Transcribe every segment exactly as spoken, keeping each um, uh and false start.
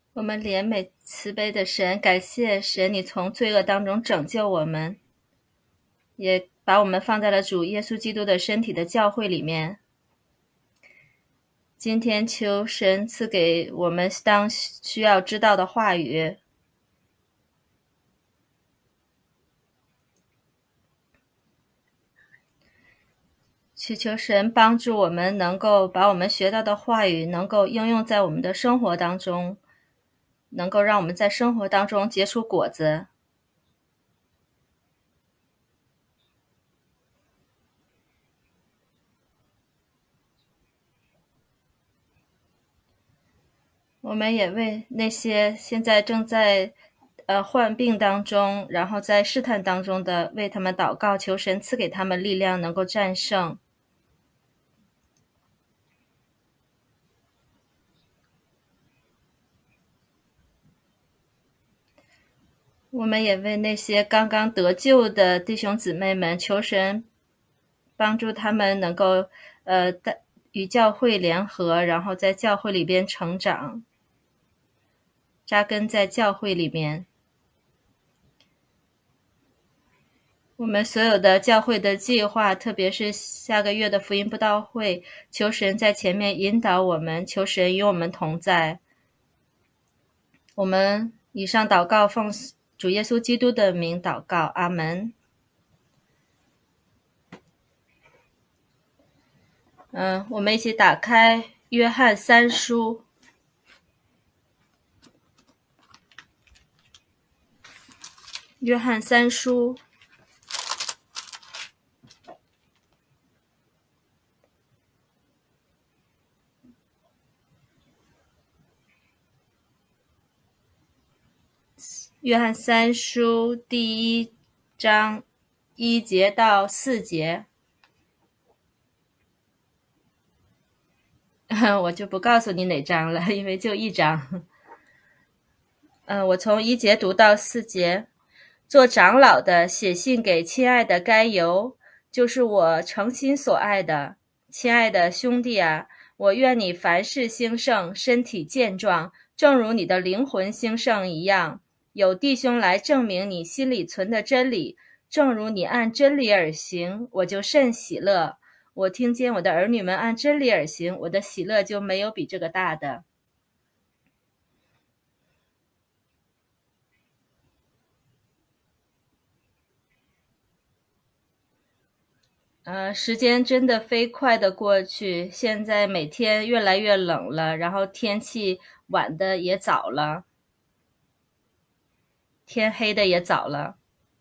我们怜悯慈悲的神，感谢神，你从罪恶当中拯救我们，也把我们放在了主耶稣基督的身体的教会里面。今天求神赐给我们当需要知道的话语，祈求神帮助我们能够把我们学到的话语能够应用在我们的生活当中，能够让我们在生活当中结出果子。我们也为那些现在正在呃患病当中，然后在试探当中的，为他们祷告，求神赐给他们力量，能够战胜。我们也为那些刚刚得救的弟兄姊妹们，求神帮助他们能够呃与教会联合，然后在教会里边成长，扎根在教会里面。我们所有的教会的计划，特别是下个月的福音布道会，求神在前面引导我们，求神与我们同在。我们以上祷告奉主耶稣基督的名祷告，阿们。嗯，我们一起打开约翰三书。约翰三书。约翰三书第一章一节到四节。我就不告诉你哪章了，因为就一章。嗯，我从一节读到四节。做长老的写信给亲爱的该犹，就是我诚心所爱的。亲爱的兄弟啊，我愿你凡事兴盛，身体健壮，正如你的灵魂兴盛一样。有弟兄来证明你心里存的真理，正如你按真理而行，我就甚喜乐。我听见我的儿女们按真理而行，我的喜乐就没有比这个大的。呃，时间真的飞快的过去，现在每天越来越冷了，然后天气晚的也早了，天黑的也早了。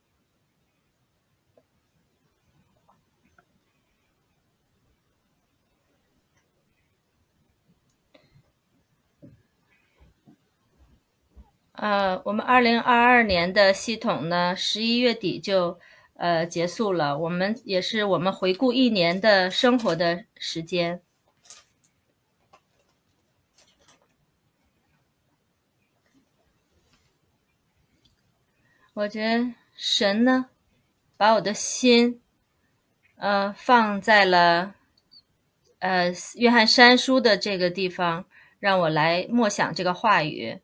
呃，我们二零二二年的系统呢，十一月底就呃结束了。我们也是我们回顾一年的生活的时间。我觉得神呢，把我的心呃放在了呃约翰三书的这个地方，让我来默想这个话语。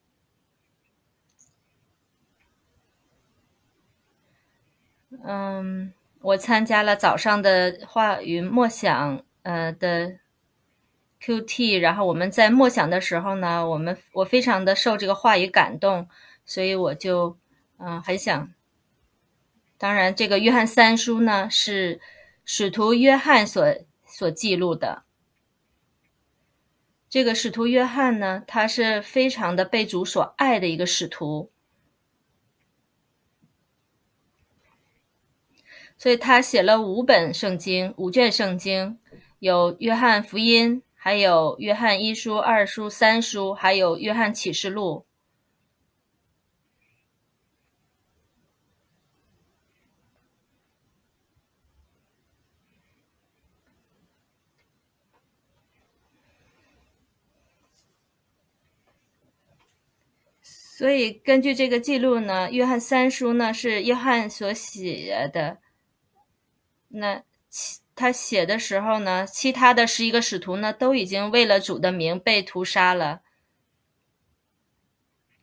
嗯，我参加了早上的话语默想呃的 Q T， 然后我们在默想的时候呢，我们我非常的受这个话语感动，所以我就嗯、呃、很想。当然，这个约翰三书呢是使徒约翰所所记录的。这个使徒约翰呢，他是非常的被主所爱的一个使徒。所以他写了五本圣经，五卷圣经，有约翰福音，还有约翰一书、二书、三书，还有约翰启示录。所以根据这个记录呢，约翰三书呢是约翰所写的。那他写的时候呢，其他的十一个使徒呢都已经为了主的名被屠杀了。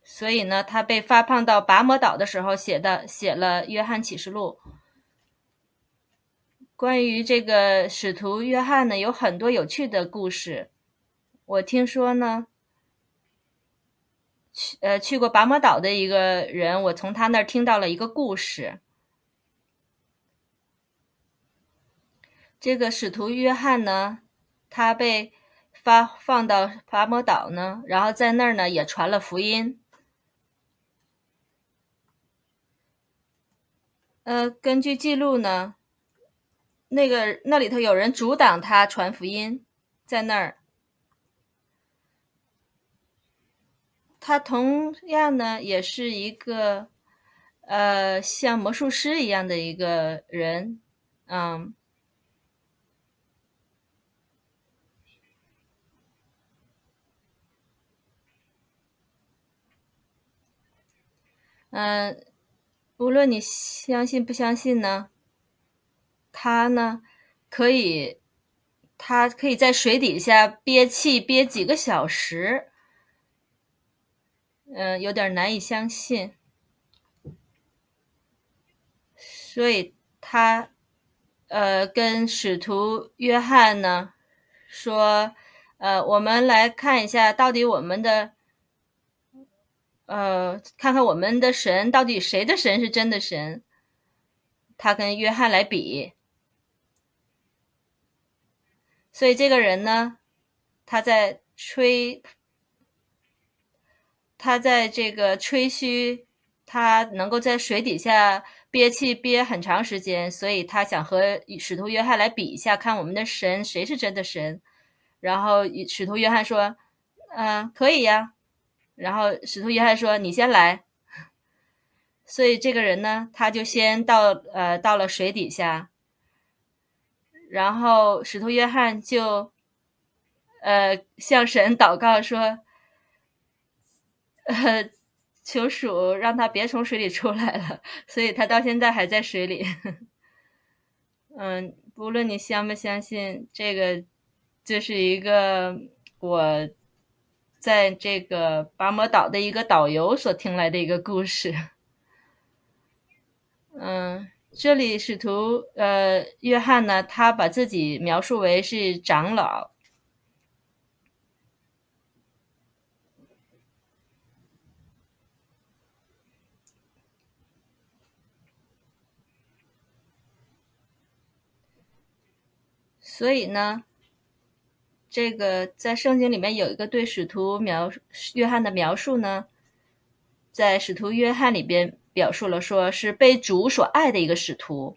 所以呢，他被发放到拔摩岛的时候写的写了《约翰启示录》。关于这个使徒约翰呢，有很多有趣的故事。我听说呢，去呃去过拔摩岛的一个人，我从他那儿听到了一个故事。这个使徒约翰呢，他被发放到拔摩岛呢，然后在那儿呢也传了福音。呃，根据记录呢，那个那里头有人阻挡他传福音，在那儿。他同样呢，也是一个呃像魔术师一样的一个人，嗯。嗯、呃，无论你相信不相信呢，他呢可以，他可以在水底下憋气憋几个小时，嗯、呃，有点难以相信。所以他呃跟使徒约翰呢说，呃，我们来看一下，到底我们的呃，看看我们的神到底谁的神是真的神。他跟约翰来比，所以这个人呢，他在吹，他在这个吹嘘，他能够在水底下憋气憋很长时间，所以他想和使徒约翰来比一下，看我们的神谁是真的神。然后使徒约翰说：“嗯、呃，可以呀。”然后使徒约翰说：“你先来。”所以这个人呢，他就先到呃到了水底下，然后使徒约翰就呃向神祷告说：“呃，求主让他别从水里出来了。”所以他到现在还在水里。嗯，不论你相不相信，这个就是一个我在这个拔摩岛的一个导游所听来的一个故事。嗯，这里使徒呃约翰呢，他把自己描述为是长老。所以呢，这个在圣经里面有一个对使徒描约翰的描述呢，在使徒约翰里边表述了，说是被主所爱的一个使徒。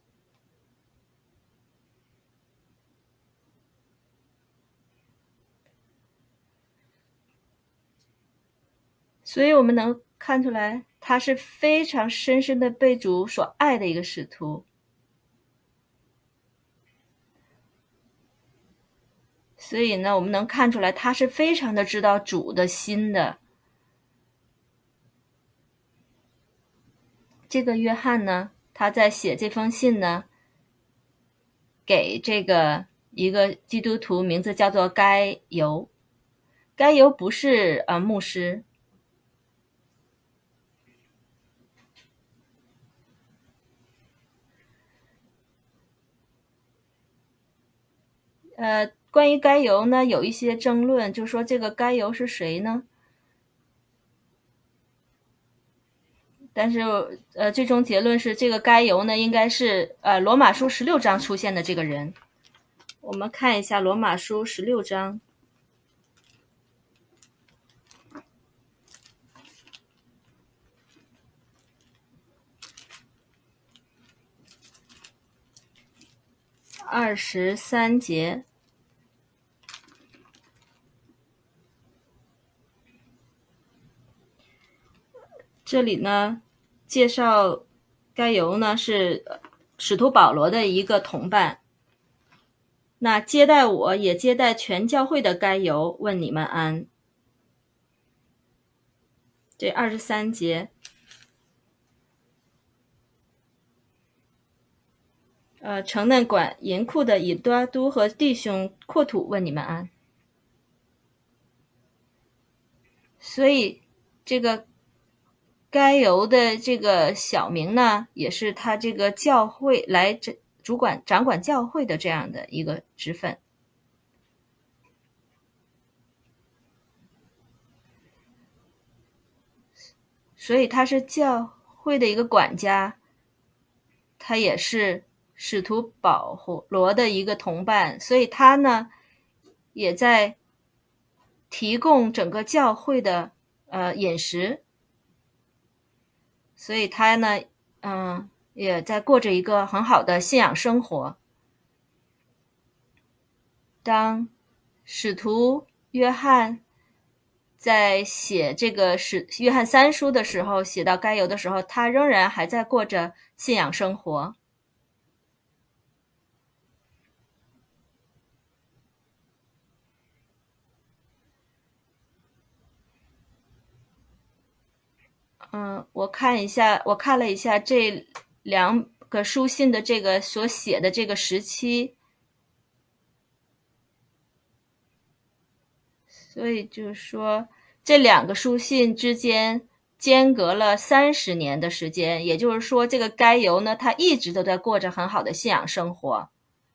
所以我们能看出来，他是非常深深的被主所爱的一个使徒。所以呢，我们能看出来，他是非常的知道主的心的。这个约翰呢，他在写这封信呢，给这个一个基督徒，名字叫做该犹。该犹不是呃牧师。呃，关于该犹呢，有一些争论，就说这个该犹是谁呢？但是呃，最终结论是这个该犹呢，应该是呃罗马书十六章出现的这个人。我们看一下罗马书十六章。二十三节，这里呢介绍该犹呢是使徒保罗的一个同伴。那接待我也接待全教会的该犹问你们安。这二十三节，呃，城内管银库的以多都和弟兄扩土问你们安。所以这个该由的这个小名呢，也是他这个教会来主管掌管教会的这样的一个职分。所以他是教会的一个管家，他也是使徒保罗的一个同伴，所以他呢也在提供整个教会的呃饮食，所以他呢嗯也在过着一个很好的信仰生活。当使徒约翰在写这个使约翰三书的时候，写到该由的时候，他仍然还在过着信仰生活。嗯，我看一下，我看了一下这两个书信的这个所写的这个时期，所以就是说这两个书信之间间隔了三十年的时间，也就是说，这个该由呢，他一直都在过着很好的信仰生活。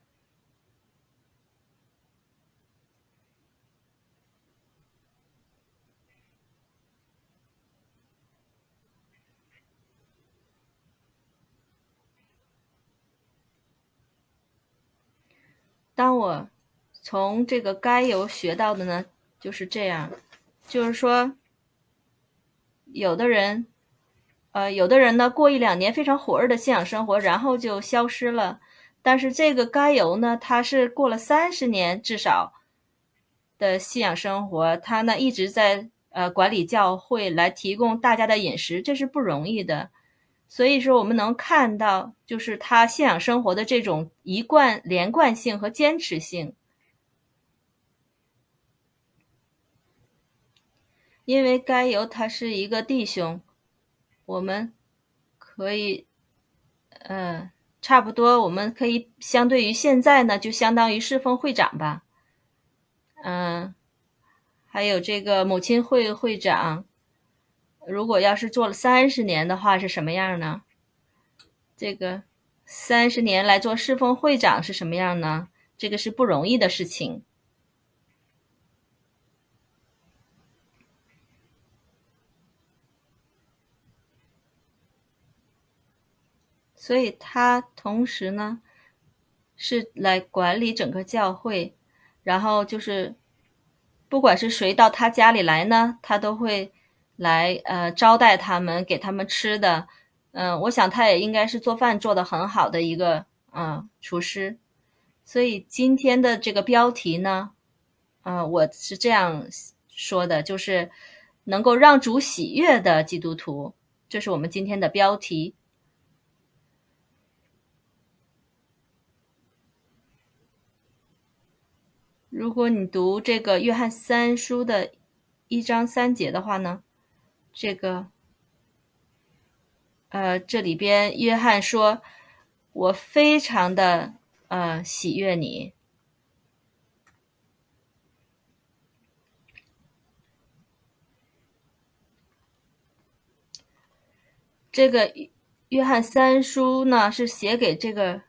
当我从这个该由学到的呢，就是这样，就是说，有的人，呃，有的人呢，过一两年非常火热的信仰生活，然后就消失了。但是这个该由呢，他是过了三十年至少的信仰生活，他呢一直在呃管理教会，来提供大家的饮食，这是不容易的。所以说，我们能看到，就是他信仰生活的这种一贯、连贯性和坚持性。因为该由他是一个弟兄，我们可以，呃，差不多，我们可以相对于现在呢，就相当于侍奉会长吧。嗯、呃，还有这个母亲会会长，如果要是做了三十年的话，是什么样呢？这个三十年来做侍奉会长是什么样呢？这个是不容易的事情。所以他同时呢是来管理整个教会，然后就是不管是谁到他家里来呢，他都会来呃招待他们，给他们吃的。嗯、呃，我想他也应该是做饭做得很好的一个嗯、呃、厨师。所以今天的这个标题呢，呃，我是这样说的，就是能够让主喜悦的基督徒，这是我们今天的标题。如果你读这个约翰三书的一章三节的话呢，这个呃这里边约翰说，我非常的呃喜悦你。这个约翰三书呢是写给这个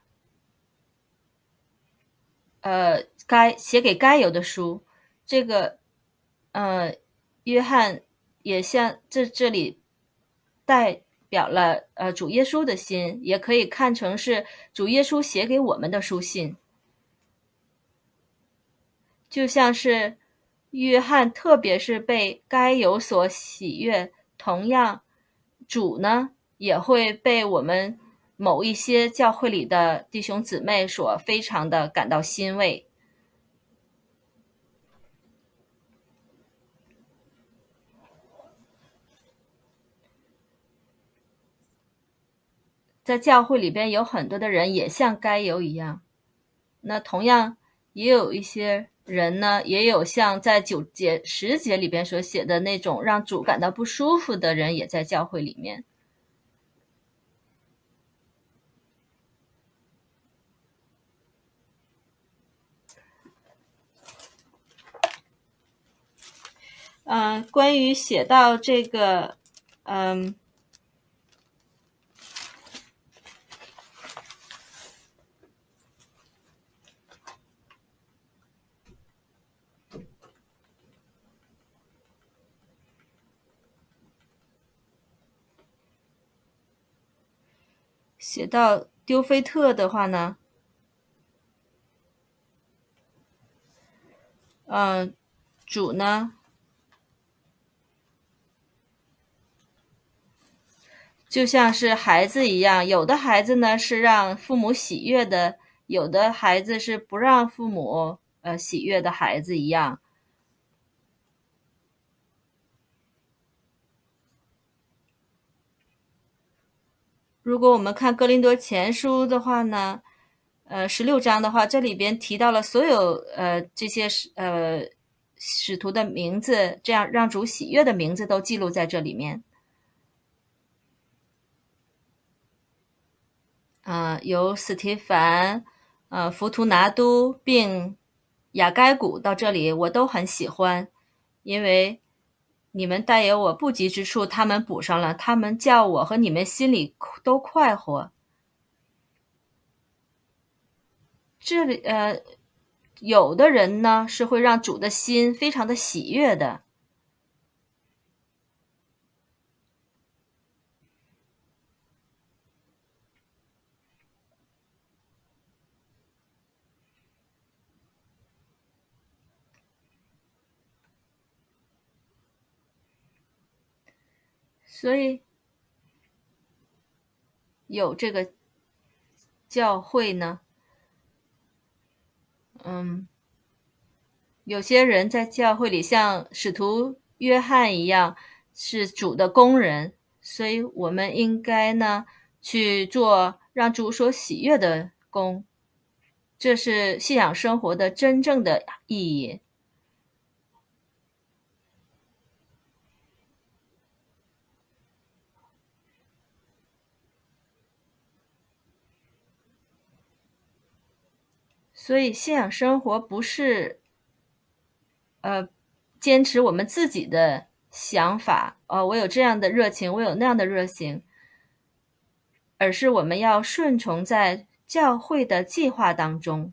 呃该写给该有的书，这个呃约翰也像这这里代表了呃主耶稣的心，也可以看成是主耶稣写给我们的书信。就像是约翰特别是被该有所喜悦，同样主呢也会被我们某一些教会里的弟兄姊妹所非常的感到欣慰。在教会里边有很多的人也像该有一样，那同样也有一些人呢，也有像在九节十节里边所写的那种让主感到不舒服的人也在教会里面。 嗯、呃，关于写到这个，嗯。写到丢菲特的话呢，嗯，主呢就像是孩子一样，有的孩子呢是让父母喜悦的，有的孩子是不让父母呃喜悦的孩子一样。如果我们看哥林多前书的话呢，呃，十六章的话，这里边提到了所有呃这些呃使徒的名字，这样让主喜悦的名字都记录在这里面。呃，有斯提凡、呃浮图拿都并雅该古到这里，我都很喜欢，因为你们带有我不及之处，他们补上了，他们叫我和你们心里都快活。这里呃，有的人呢是会让主的心非常的喜悦的，所以有这个教会呢，嗯，有些人在教会里像使徒约翰一样是主的工人，所以我们应该呢去做让主所喜悦的工，这是信仰生活的真正的意义。所以信仰生活不是呃坚持我们自己的想法，呃，我有这样的热情，我有那样的热情，而是我们要顺从在教会的计划当中。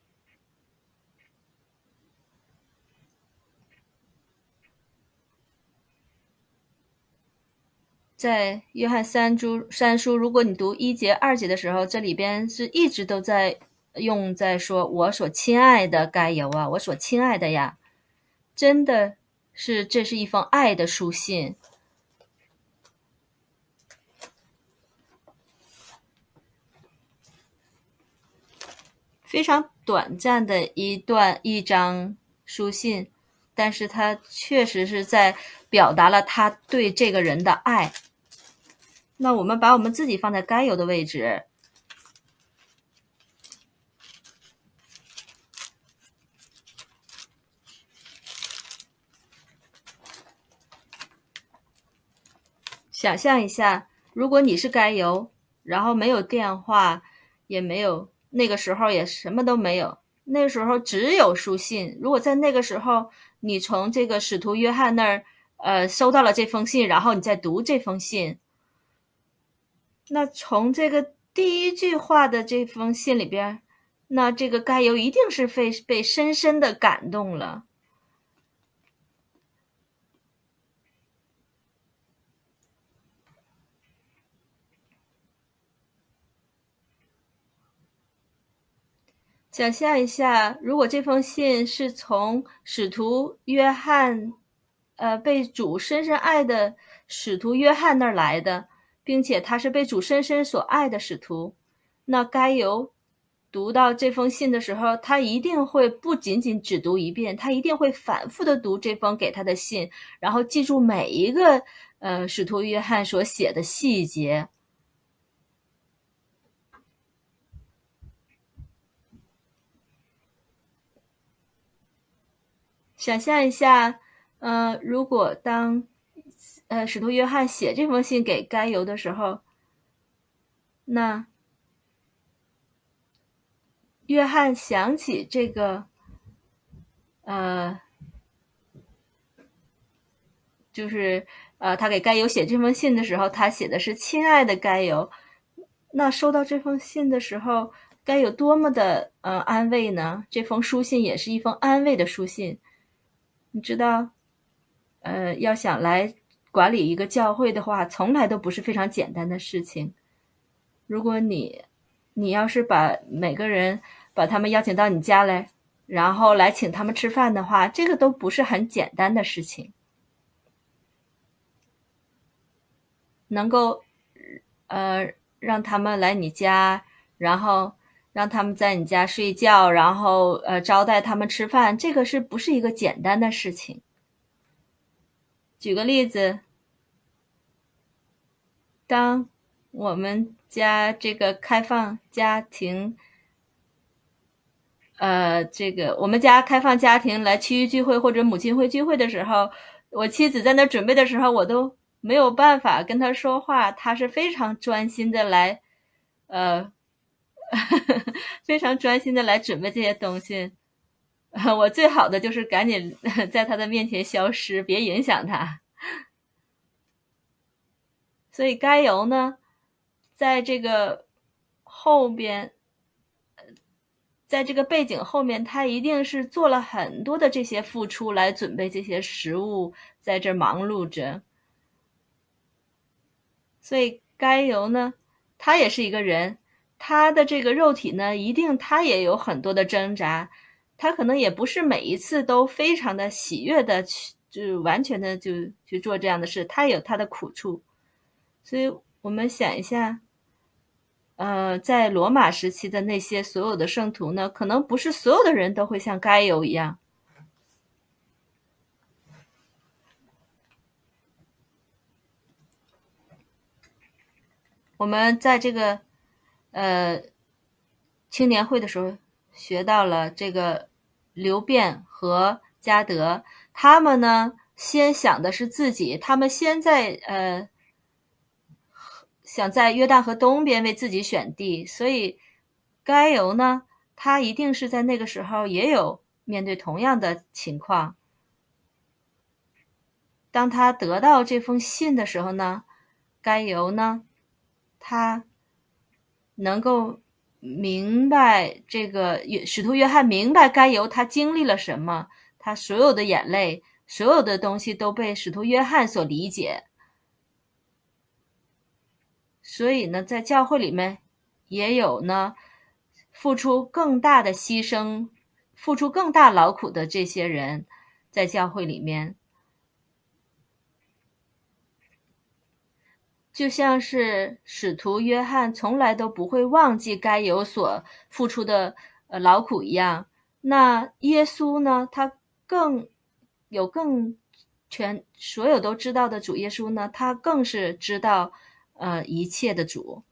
在约翰三书三书，如果你读一节二节的时候，这里边是一直都在用在说我所亲爱的该由啊，我所亲爱的呀，真的是这是一封爱的书信。非常短暂的一段一张书信，但是他确实是在表达了他对这个人的爱。那我们把我们自己放在该有的位置，想象一下，如果你是该有，然后没有电话，也没有，那个时候也什么都没有，那个时候只有书信。如果在那个时候你从这个使徒约翰那儿呃收到了这封信，然后你再读这封信，那从这个第一句话的这封信里边，那这个该由一定是被被深深的感动了。想象一下，如果这封信是从使徒约翰，呃，被主深深爱的使徒约翰那儿来的，并且他是被主深深所爱的使徒，那该由读到这封信的时候，他一定会不仅仅只读一遍，他一定会反复的读这封给他的信，然后记住每一个呃使徒约翰所写的细节。想象一下，呃，如果当呃使徒约翰写这封信给该由的时候，那约翰想起这个呃就是呃，他给该犹写这封信的时候，他写的是亲爱的该犹。那收到这封信的时候，该有多么的呃安慰呢？这封书信也是一封安慰的书信。你知道，呃，要想来管理一个教会的话，从来都不是非常简单的事情。如果你你要是把每个人把他们邀请到你家来，然后来请他们吃饭的话，这个都不是很简单的事情。能够呃让他们来你家，然后让他们在你家睡觉，然后呃招待他们吃饭，这个是不是一个简单的事情？举个例子，当我们家这个开放家庭，呃，这个我们家开放家庭来区域聚会或者母亲会聚会的时候，我妻子在那准备的时候，我都没有办法跟她说话，她是非常专心的来，呃，非常专心的来准备这些东西。我最好的就是赶紧在她的面前消失，别影响她。所以该由呢，在这个后边，在这个背景后面，他一定是做了很多的这些付出来准备这些食物，在这忙碌着。所以该由呢，他也是一个人，他的这个肉体呢，一定他也有很多的挣扎，他可能也不是每一次都非常的喜悦的去，就完全的就去做这样的事，他有他的苦处。所以我们想一下，呃，在罗马时期的那些所有的圣徒呢，可能不是所有的人都会像该犹一样。我们在这个呃青年会的时候学到了这个流辩和加德，他们呢先想的是自己，他们先在呃想在约旦河东边为自己选地，所以该犹呢，他一定是在那个时候也有面对同样的情况。当他得到这封信的时候呢，该犹呢，他能够明白这个使徒约翰明白该犹他经历了什么，他所有的眼泪，所有的东西都被使徒约翰所理解。所以呢，在教会里面也有呢付出更大的牺牲，付出更大劳苦的这些人在教会里面。就像是使徒约翰从来都不会忘记该有所付出的呃劳苦一样，那耶稣呢，他更有更全所有都知道的主耶稣呢，他更是知道呃一切的主。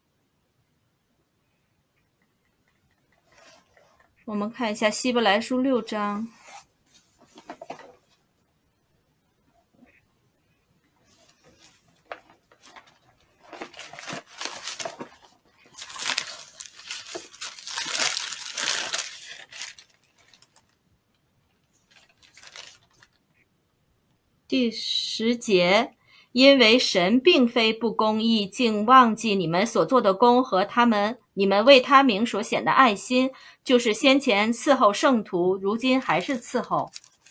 我们看一下希伯来书六章。第十节，因为神并非不公义，竟忘记你们所做的功和他们你们为他名所显的爱心，就是先前伺候圣徒，如今还是伺候。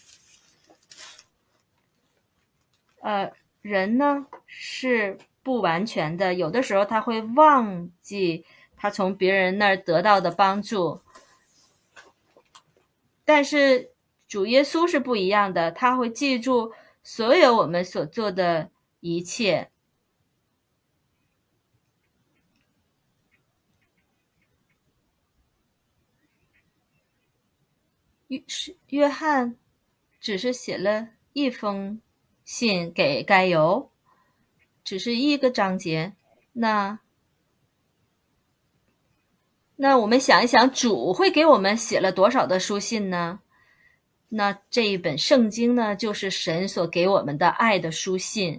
呃，人呢是不完全的，有的时候他会忘记他从别人那儿得到的帮助，但是主耶稣是不一样的，他会记住所有我们所做的一切。约翰只是写了一封信给该犹，只是一个章节。那那我们想一想，主会给我们写了多少的书信呢？那这一本圣经呢，就是神所给我们的爱的书信。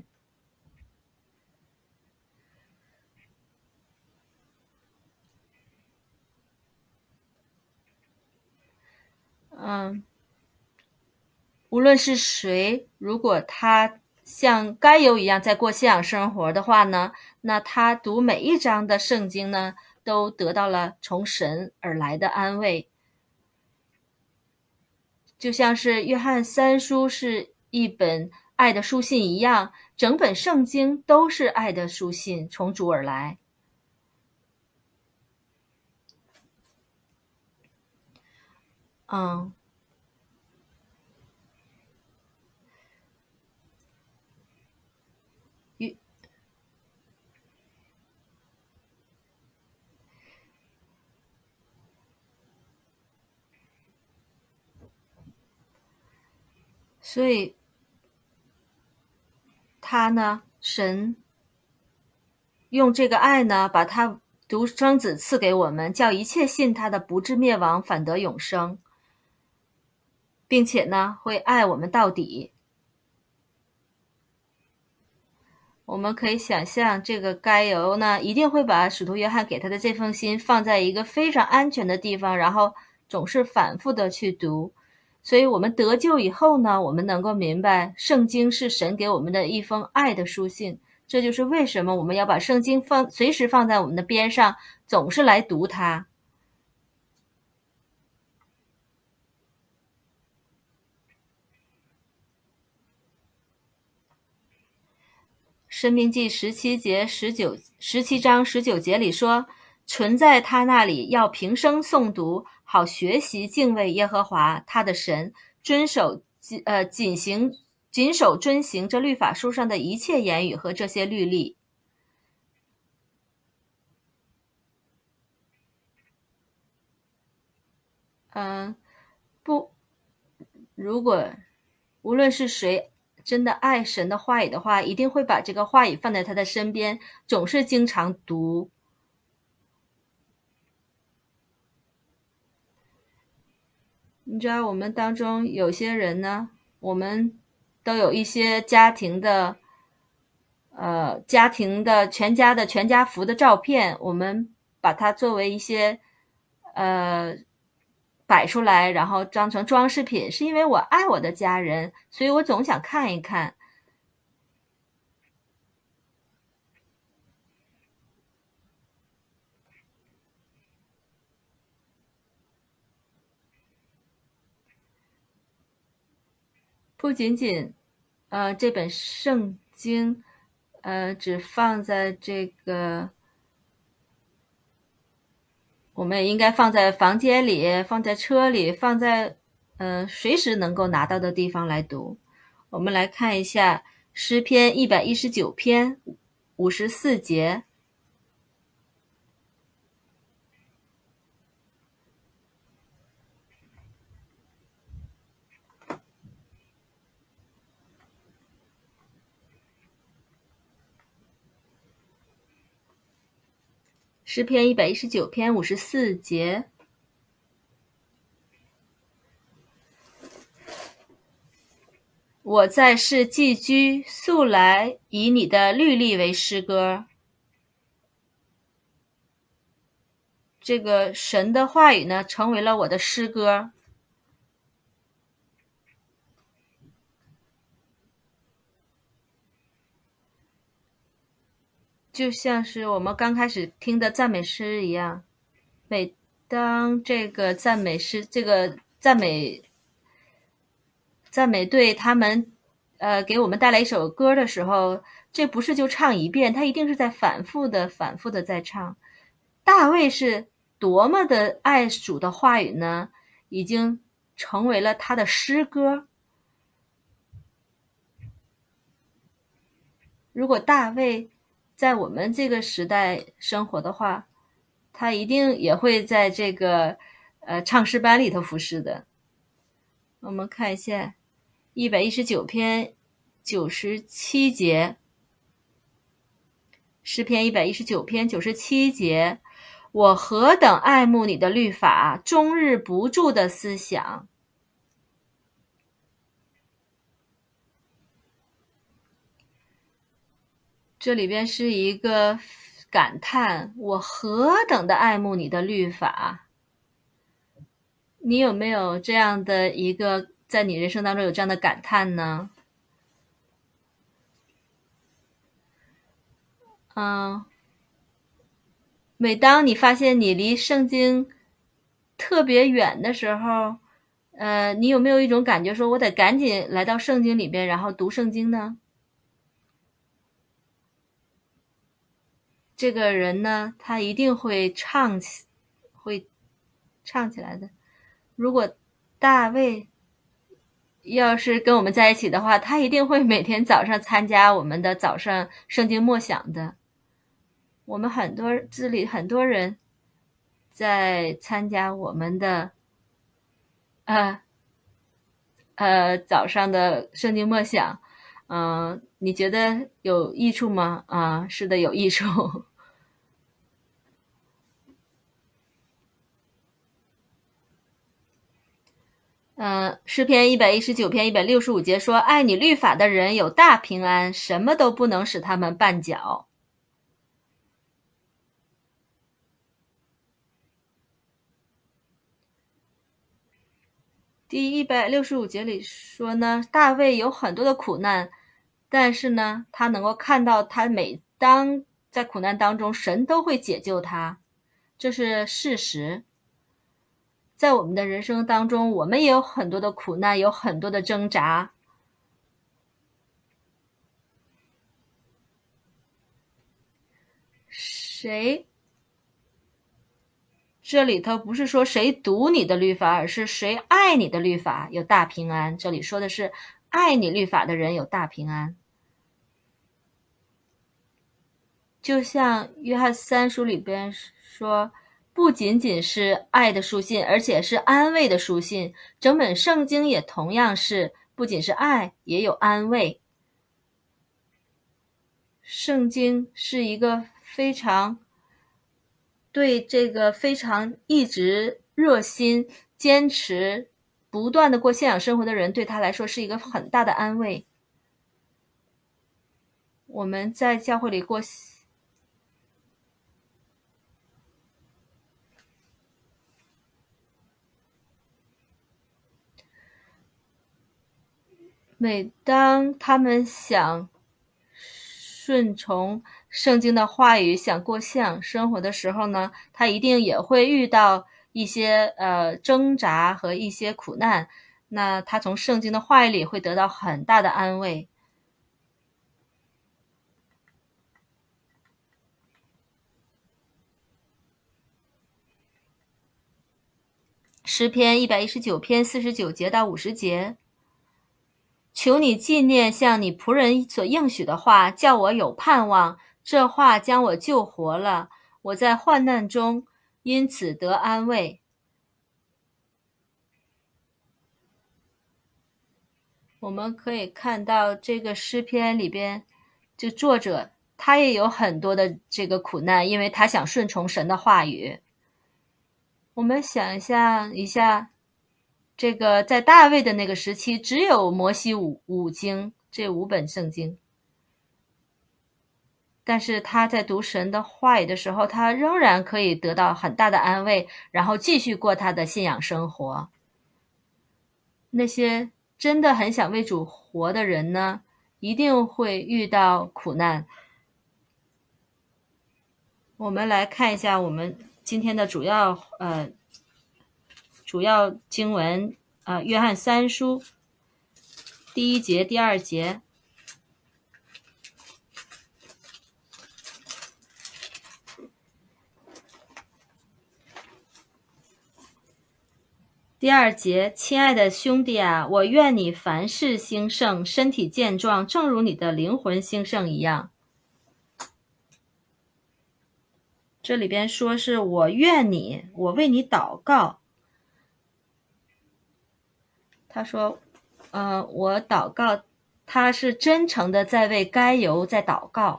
嗯，无论是谁，如果他像该犹一样在过信仰生活的话呢，那他读每一章的圣经呢，都得到了从神而来的安慰。就像是约翰三书是一本爱的书信一样，整本圣经都是爱的书信，从主而来。嗯，所以他呢，神用这个爱呢，把他独生子赐给我们，叫一切信他的不至灭亡，反得永生，并且呢，会爱我们到底。我们可以想象，这个该犹呢，一定会把使徒约翰给他的这封信放在一个非常安全的地方，然后总是反复的去读。所以我们得救以后呢，我们能够明白圣经是神给我们的一封爱的书信，这就是为什么我们要把圣经放随时放在我们的边上，总是来读它。申命记十七节十九十七章十九节里说，存在他那里要平生诵读，好学习敬畏耶和华他的神，遵守呃谨行谨守遵行这律法书上的一切言语和这些律例。嗯、呃，不，如果无论是谁真的爱神的话语的话，一定会把这个话语放在他的身边，总是经常读。你知道我们当中有些人呢，我们都有一些家庭的呃家庭的全家的全家福的照片，我们把它作为一些呃摆出来，然后装成装饰品，是因为我爱我的家人，所以我总想看一看。不仅仅呃这本圣经呃只放在这个，我们也应该放在房间里，放在车里，放在呃随时能够拿到的地方来读。我们来看一下诗篇一百一十九篇五十四节。诗篇一百一十九篇五十四节，我在世寄居，素来以你的律例为诗歌。这个神的话语呢，成为了我的诗歌。就像是我们刚开始听的赞美诗一样，每当这个赞美诗，这个赞美赞美队他们呃给我们带来一首歌的时候，这不是就唱一遍，他一定是在反复的反复的在唱。大卫是多么的爱主的话语呢，已经成为了他的诗歌。如果大卫在我们这个时代生活的话，他一定也会在这个呃唱诗班里头服侍的。我们看一下一百一十九篇九十七节，诗篇一百一十九篇九十七节，我何等爱慕你的律法，终日不住的思想。这里边是一个感叹，我何等的爱慕你的律法。你有没有这样的一个，在你人生当中有这样的感叹呢？ 嗯，每当你发现你离圣经特别远的时候，呃，你有没有一种感觉说我得赶紧来到圣经里边，然后读圣经呢？这个人呢，他一定会唱起，会唱起来的。如果大卫要是跟我们在一起的话，他一定会每天早上参加我们的早上圣经默想的。我们很多这里很多人在参加我们的呃呃早上的圣经默想，嗯、呃，你觉得有益处吗？啊、呃，是的，有益处。嗯，诗篇一百一十九篇一百六十五节说：“爱你律法的人有大平安，什么都不能使他们绊脚。”第一百六十五节里说呢，大卫有很多的苦难，但是呢，他能够看到他每当在苦难当中，神都会解救他，这是事实。在我们的人生当中，我们也有很多的苦难，有很多的挣扎。谁？这里头不是说谁读你的律法，而是谁爱你的律法有大平安。这里说的是爱你律法的人有大平安。就像约翰三书里边说，不仅仅是爱的书信，而且是安慰的书信。整本圣经也同样是，不仅是爱，也有安慰。圣经是一个非常对这个非常一直热心、坚持、不断的过信仰生活的人，对他来说是一个很大的安慰。我们在教会里过每当他们想顺从圣经的话语，想过信仰生活的时候呢，他一定也会遇到一些呃挣扎和一些苦难。那他从圣经的话语里会得到很大的安慰。诗篇一百一十九篇四十九节到五十节，求你纪念向你仆人所应许的话，叫我有盼望。这话将我救活了，我在患难中因此得安慰。我们可以看到这个诗篇里边，这作者他也有很多的这个苦难，因为他想顺从神的话语。我们想象一下，这个在大卫的那个时期，只有摩西五五经这五本圣经，但是他在读神的话语的时候，他仍然可以得到很大的安慰，然后继续过他的信仰生活。那些真的很想为主活的人呢，一定会遇到苦难。我们来看一下我们今天的主要呃主要经文，呃，约翰三书第一节、第二节。第二节，亲爱的兄弟啊，我愿你凡事兴盛，身体健壮，正如你的灵魂兴盛一样。这里边说是我愿你，我为你祷告。他说，呃，我祷告，他是真诚的在为该犹在祷告。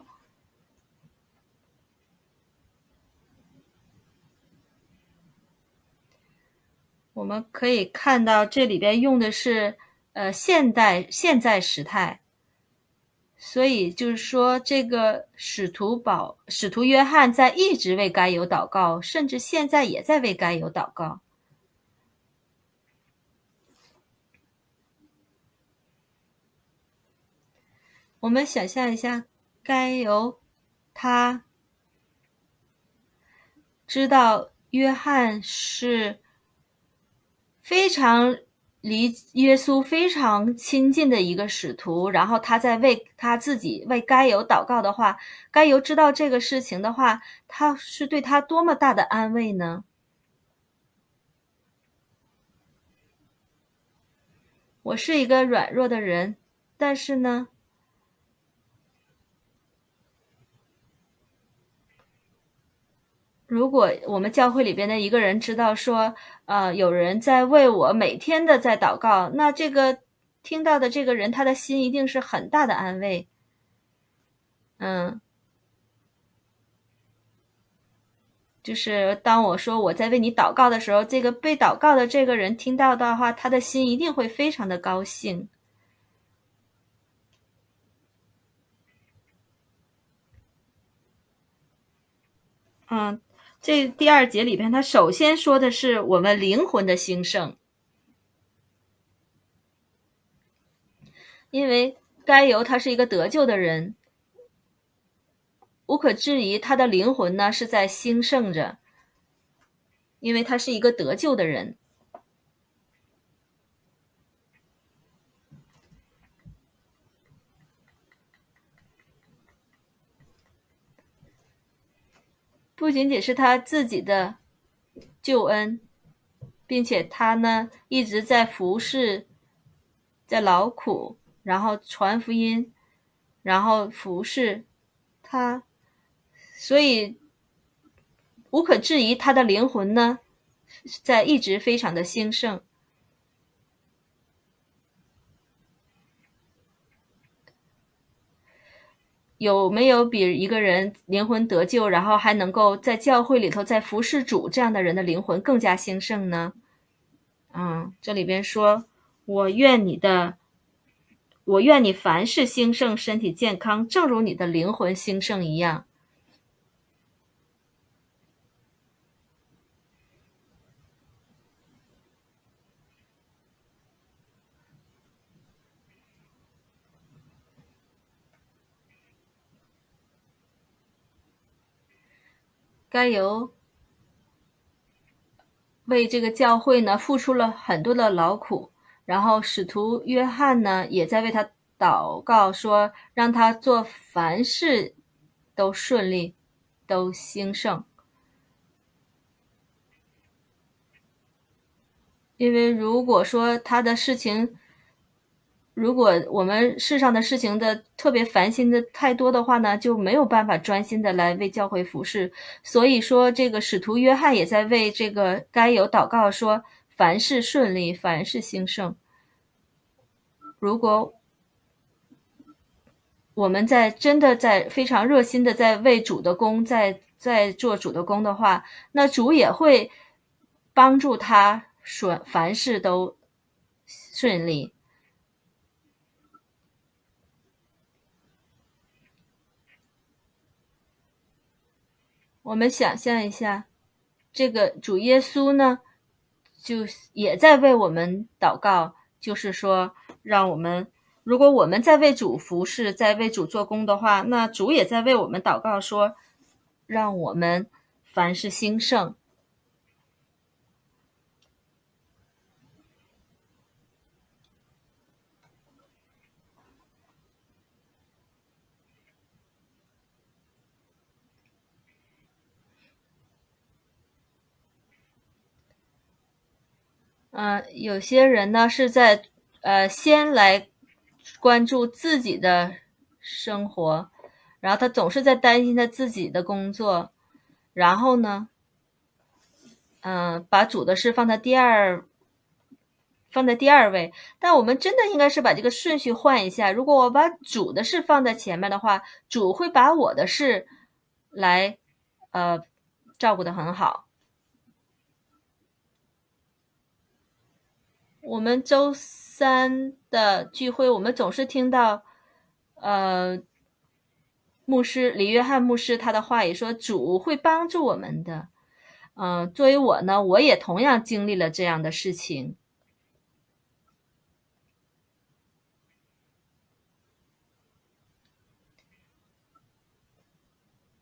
我们可以看到这里边用的是呃现代现在时态，所以就是说这个使徒保使徒约翰在一直为该犹祷告，甚至现在也在为该犹祷告。我们想象一下，该犹他知道约翰是非常离耶稣非常亲近的一个使徒，然后他在为他自己为该犹祷告的话，该犹知道这个事情的话，他是对他多么大的安慰呢？我是一个软弱的人，但是呢，如果我们教会里边的一个人知道说，呃，有人在为我每天的在祷告，那这个听到的这个人，他的心一定是很大的安慰。嗯，就是当我说我在为你祷告的时候，这个被祷告的这个人听到的话，他的心一定会非常的高兴。嗯，这第二节里边，他首先说的是我们灵魂的兴盛，因为该犹他是一个得救的人，无可置疑，他的灵魂呢是在兴盛着，因为他是一个得救的人。不仅仅是他自己的救恩，并且他呢一直在服侍，在劳苦，然后传福音，然后服侍他，所以无可置疑，他的灵魂呢在一直非常的兴盛。有没有比一个人灵魂得救，然后还能够在教会里头在服侍主这样的人的灵魂更加兴盛呢？嗯，这里边说，我愿你的，我愿你凡事兴盛，身体健康，正如你的灵魂兴盛一样。该由为这个教会呢付出了很多的劳苦，然后使徒约翰呢也在为他祷告，说让他做凡事都顺利，都兴盛。因为如果说他的事情，如果我们世上的事情的特别烦心的太多的话呢，就没有办法专心的来为教会服侍。所以说这个使徒约翰也在为这个该有祷告，说凡事顺利，凡事兴盛。如果我们在真的在非常热心的在为主的工，在在做主的工的话，那主也会帮助他说凡事都顺利。我们想象一下，这个主耶稣呢，就也在为我们祷告，就是说，让我们，如果我们在为主服侍，在为主做工的话，那主也在为我们祷告，说，让我们凡事兴盛。嗯、呃，有些人呢是在呃先来关注自己的生活，然后他总是在担心他自己的工作，然后呢，嗯、呃，把主的事放在第二放在第二位。但我们真的应该是把这个顺序换一下，如果我把主的事放在前面的话，主会把我的事来呃照顾得很好。我们周三的聚会，我们总是听到，呃，牧师李约翰牧师他的话也说，主会帮助我们的。嗯、呃，作为我呢，我也同样经历了这样的事情。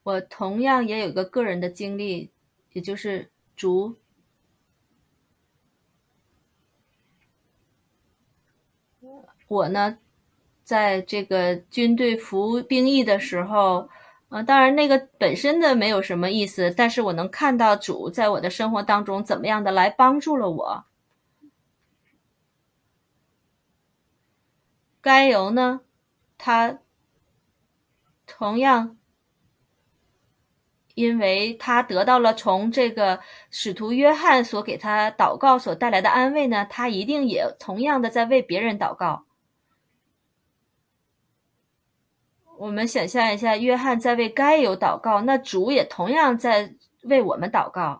我同样也有一个个人的经历，也就是主我呢，在这个军队服兵役的时候，呃，当然那个本身的没有什么意思，但是我能看到主在我的生活当中怎么样的来帮助了我。该由呢，他同样因为他得到了从这个使徒约翰所给他祷告所带来的安慰呢，他一定也同样的在为别人祷告。我们想象一下，约翰在为该有祷告，那主也同样在为我们祷告。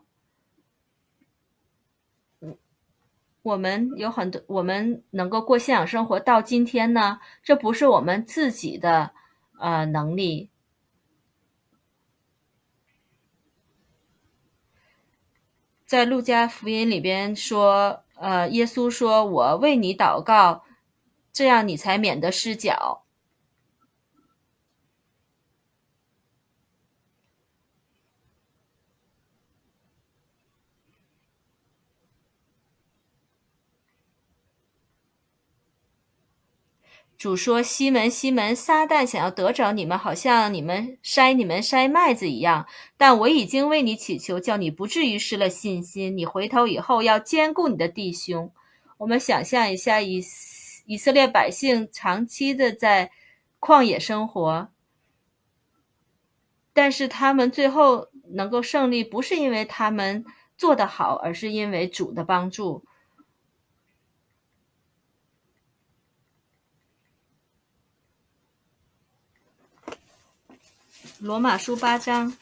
我们有很多，我们能够过信仰生活到今天呢，这不是我们自己的呃能力。在路加福音里边说，呃，耶稣说：“我为你祷告，这样你才免得失脚。”主说：“西门，西门，撒旦想要得着你们，好像你们筛你们筛麦子一样。但我已经为你祈求，叫你不至于失了信心。你回头以后要兼顾你的弟兄。”我们想象一下，以以色列百姓长期的在旷野生活，但是他们最后能够胜利，不是因为他们做得好，而是因为主的帮助。罗马书八章，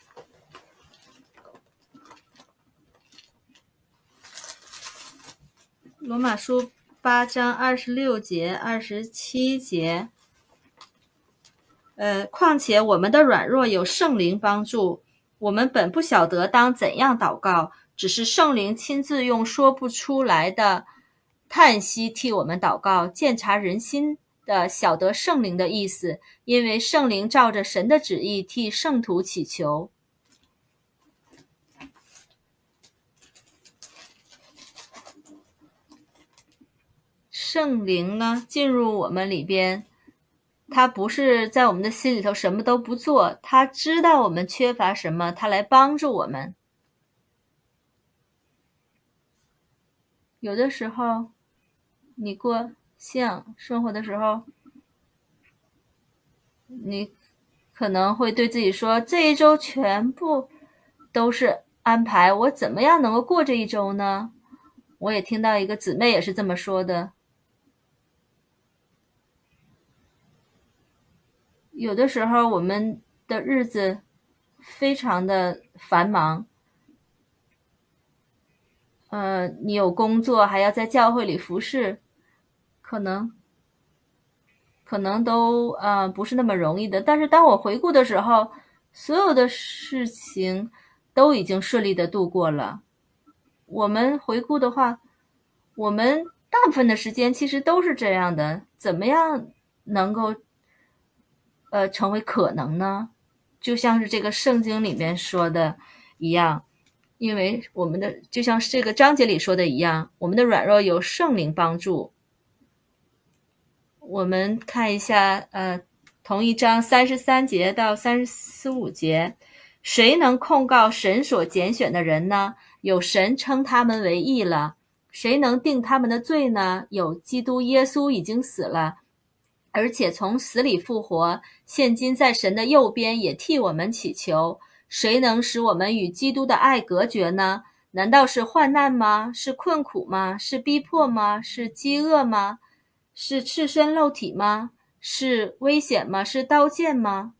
罗马书八章二十六节、二十七节。呃，况且我们的软弱有圣灵帮助，我们本不晓得当怎样祷告，只是圣灵亲自用说不出来的叹息替我们祷告，鉴察人心的晓得圣灵的意思，因为圣灵照着神的旨意替圣徒祈求。圣灵呢，进入我们里边，他不是在我们的心里头什么都不做，他知道我们缺乏什么，他来帮助我们。有的时候你过信仰生活的时候，你可能会对自己说，这一周全部都是安排，我怎么样能够过这一周呢？我也听到一个姊妹也是这么说的。有的时候我们的日子非常的繁忙，呃，你有工作，还要在教会里服侍，可能可能都呃不是那么容易的。但是当我回顾的时候，所有的事情都已经顺利的度过了。我们回顾的话，我们大部分的时间其实都是这样的，怎么样能够呃成为可能呢？就像是这个圣经里面说的一样，因为我们的就像这个章节里说的一样，我们的软弱有圣灵帮助。我们看一下呃同一章三十三节到三十五节，谁能控告神所拣选的人呢？有神称他们为义了。谁能定他们的罪呢？有基督耶稣已经死了，而且从死里复活，现今在神的右边，也替我们祈求。谁能使我们与基督的爱隔绝呢？难道是患难吗？是困苦吗？是逼迫吗？是饥饿吗？是赤身露体吗？是危险吗？是刀剑吗？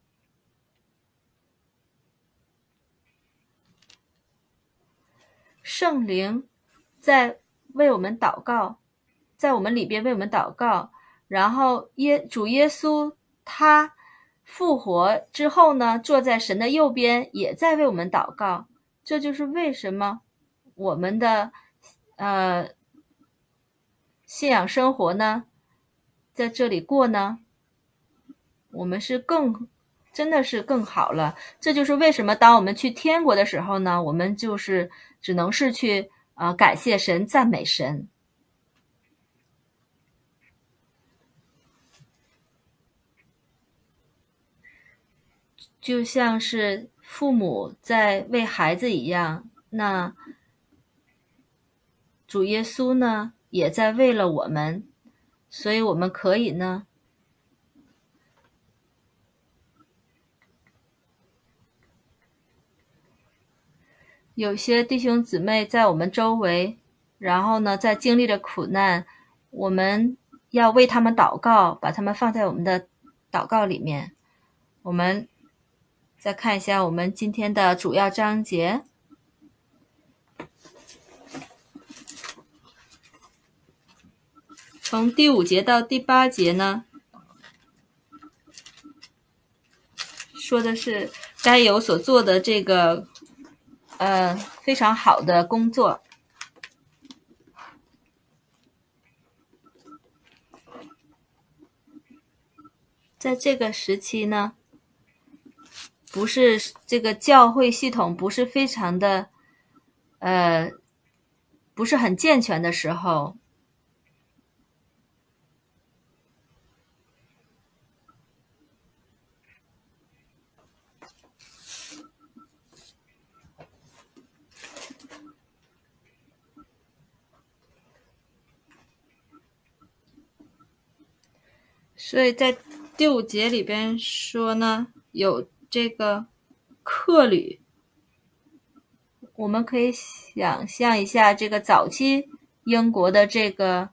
圣灵在为我们祷告，在我们里边为我们祷告，然后耶主耶稣他复活之后呢，坐在神的右边，也在为我们祷告。这就是为什么我们的呃信仰生活呢，在这里过呢，我们是更真的是更好了。这就是为什么当我们去天国的时候呢，我们就是只能是去呃感谢神、赞美神。就像是父母在为孩子一样，那主耶稣呢也在为了我们，所以我们可以呢有些弟兄姊妹在我们周围，然后呢在经历着苦难，我们要为他们祷告，把他们放在我们的祷告里面。我们再看一下我们今天的主要章节，从第五节到第八节呢，说的是该有所做的这个呃非常好的工作。在这个时期呢，不是这个教会系统不是非常的呃不是很健全的时候，所以在第五节里边说呢，有这个客旅，我们可以想象一下这个早期英国的这个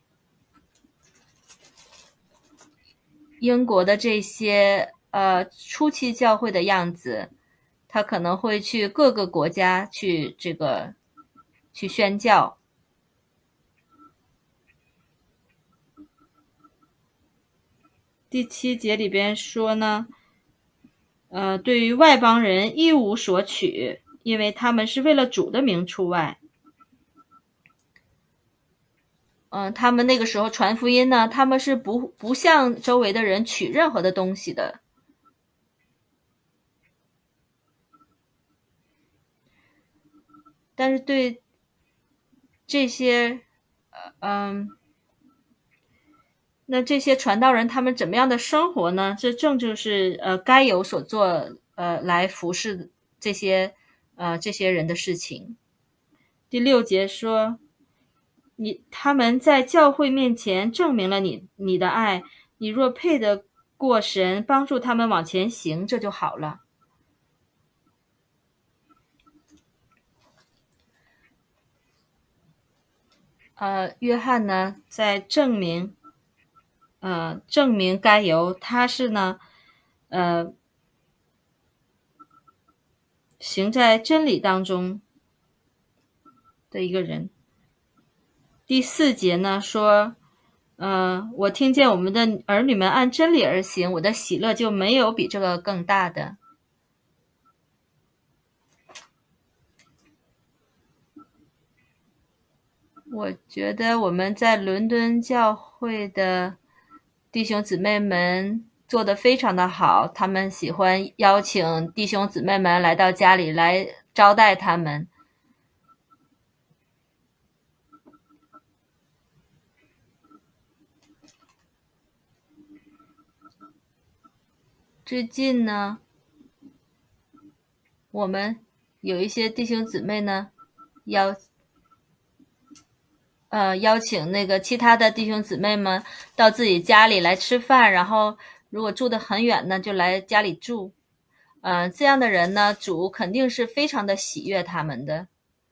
英国的这些呃初期教会的样子，他可能会去各个国家去这个去宣教。第七节里边说呢，呃，对于外邦人一无所取，因为他们是为了主的名出外。嗯、呃，他们那个时候传福音呢，他们是不不向周围的人取任何的东西的。但是对这些，嗯、呃，那这些传道人他们怎么样的生活呢？这正就是呃该有所做呃来服侍这些呃这些人的事情。第六节说，你他们在教会面前证明了你你的爱，你若配得过神帮助他们往前行，这就好了。呃，约翰呢在证明呃证明该由他是呢呃行在真理当中的一个人。第四节呢说，呃，我听见我们的儿女们按真理而行，我的喜乐就没有比这个更大的。我觉得我们在伦敦教会的弟兄姊妹们做得非常的好，他们喜欢邀请弟兄姊妹们来到家里来招待他们。最近呢，我们有一些弟兄姊妹呢邀呃邀请那个其他的弟兄姊妹们到自己家里来吃饭，然后如果住得很远呢，就来家里住。呃，这样的人呢，主肯定是非常的喜悦他们的。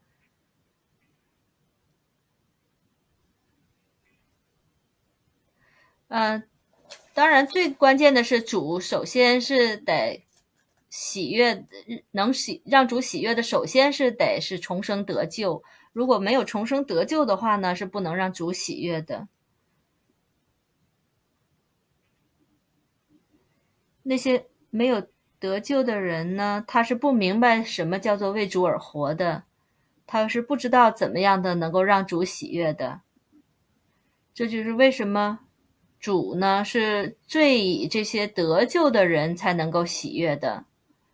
呃，当然最关键的是主首先是得喜悦，能喜让主喜悦的首先是得是重生得救，如果没有重生得救的话呢，是不能让主喜悦的。那些没有得救的人呢，他是不明白什么叫做为主而活的，他是不知道怎么样的能够让主喜悦的。这就是为什么主呢是最以这些得救的人才能够喜悦的。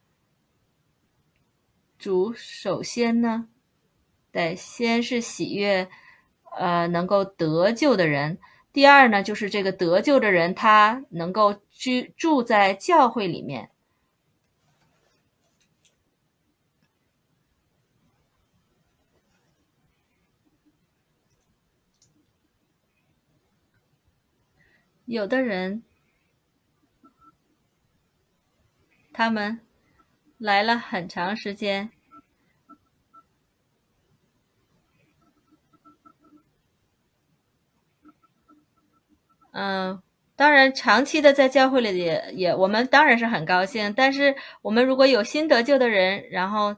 主首先呢，得先是喜悦，呃，能够得救的人。第二呢，就是这个得救的人，他能够居住在教会里面。有的人，他们来了很长时间，嗯，当然长期的在教会里也也，我们当然是很高兴。但是我们如果有新得救的人，然后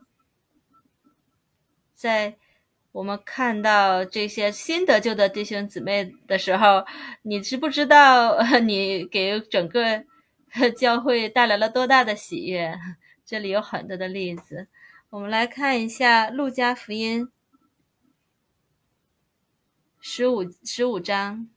在我们看到这些新得救的弟兄姊妹的时候，你知不知道你给整个教会带来了多大的喜悦？这里有很多的例子，我们来看一下路加福音十五十五章。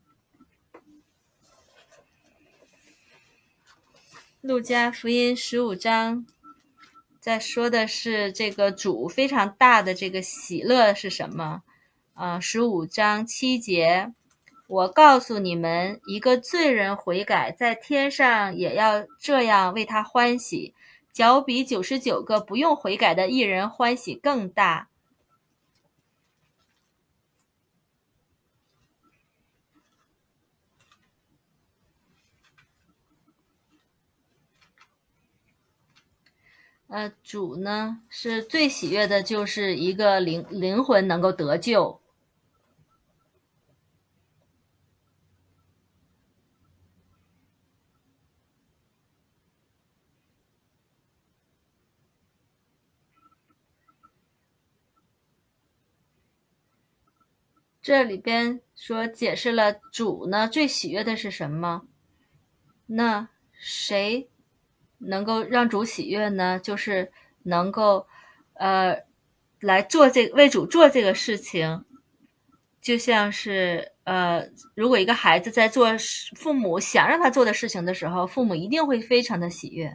路加福音十五章在说的是这个主非常大的这个喜乐是什么？呃，十五章七节，我告诉你们，一个罪人悔改，在天上也要这样为他欢喜，较比九十九个不用悔改的义人欢喜更大。呃，主呢是最喜悦的，就是一个灵灵魂能够得救。这里边说解释了主呢最喜悦的是什么？那谁能够让主喜悦呢？就是能够呃来做这为主做这个事情，就像是呃，如果一个孩子在做父母想让他做的事情的时候，父母一定会非常的喜悦。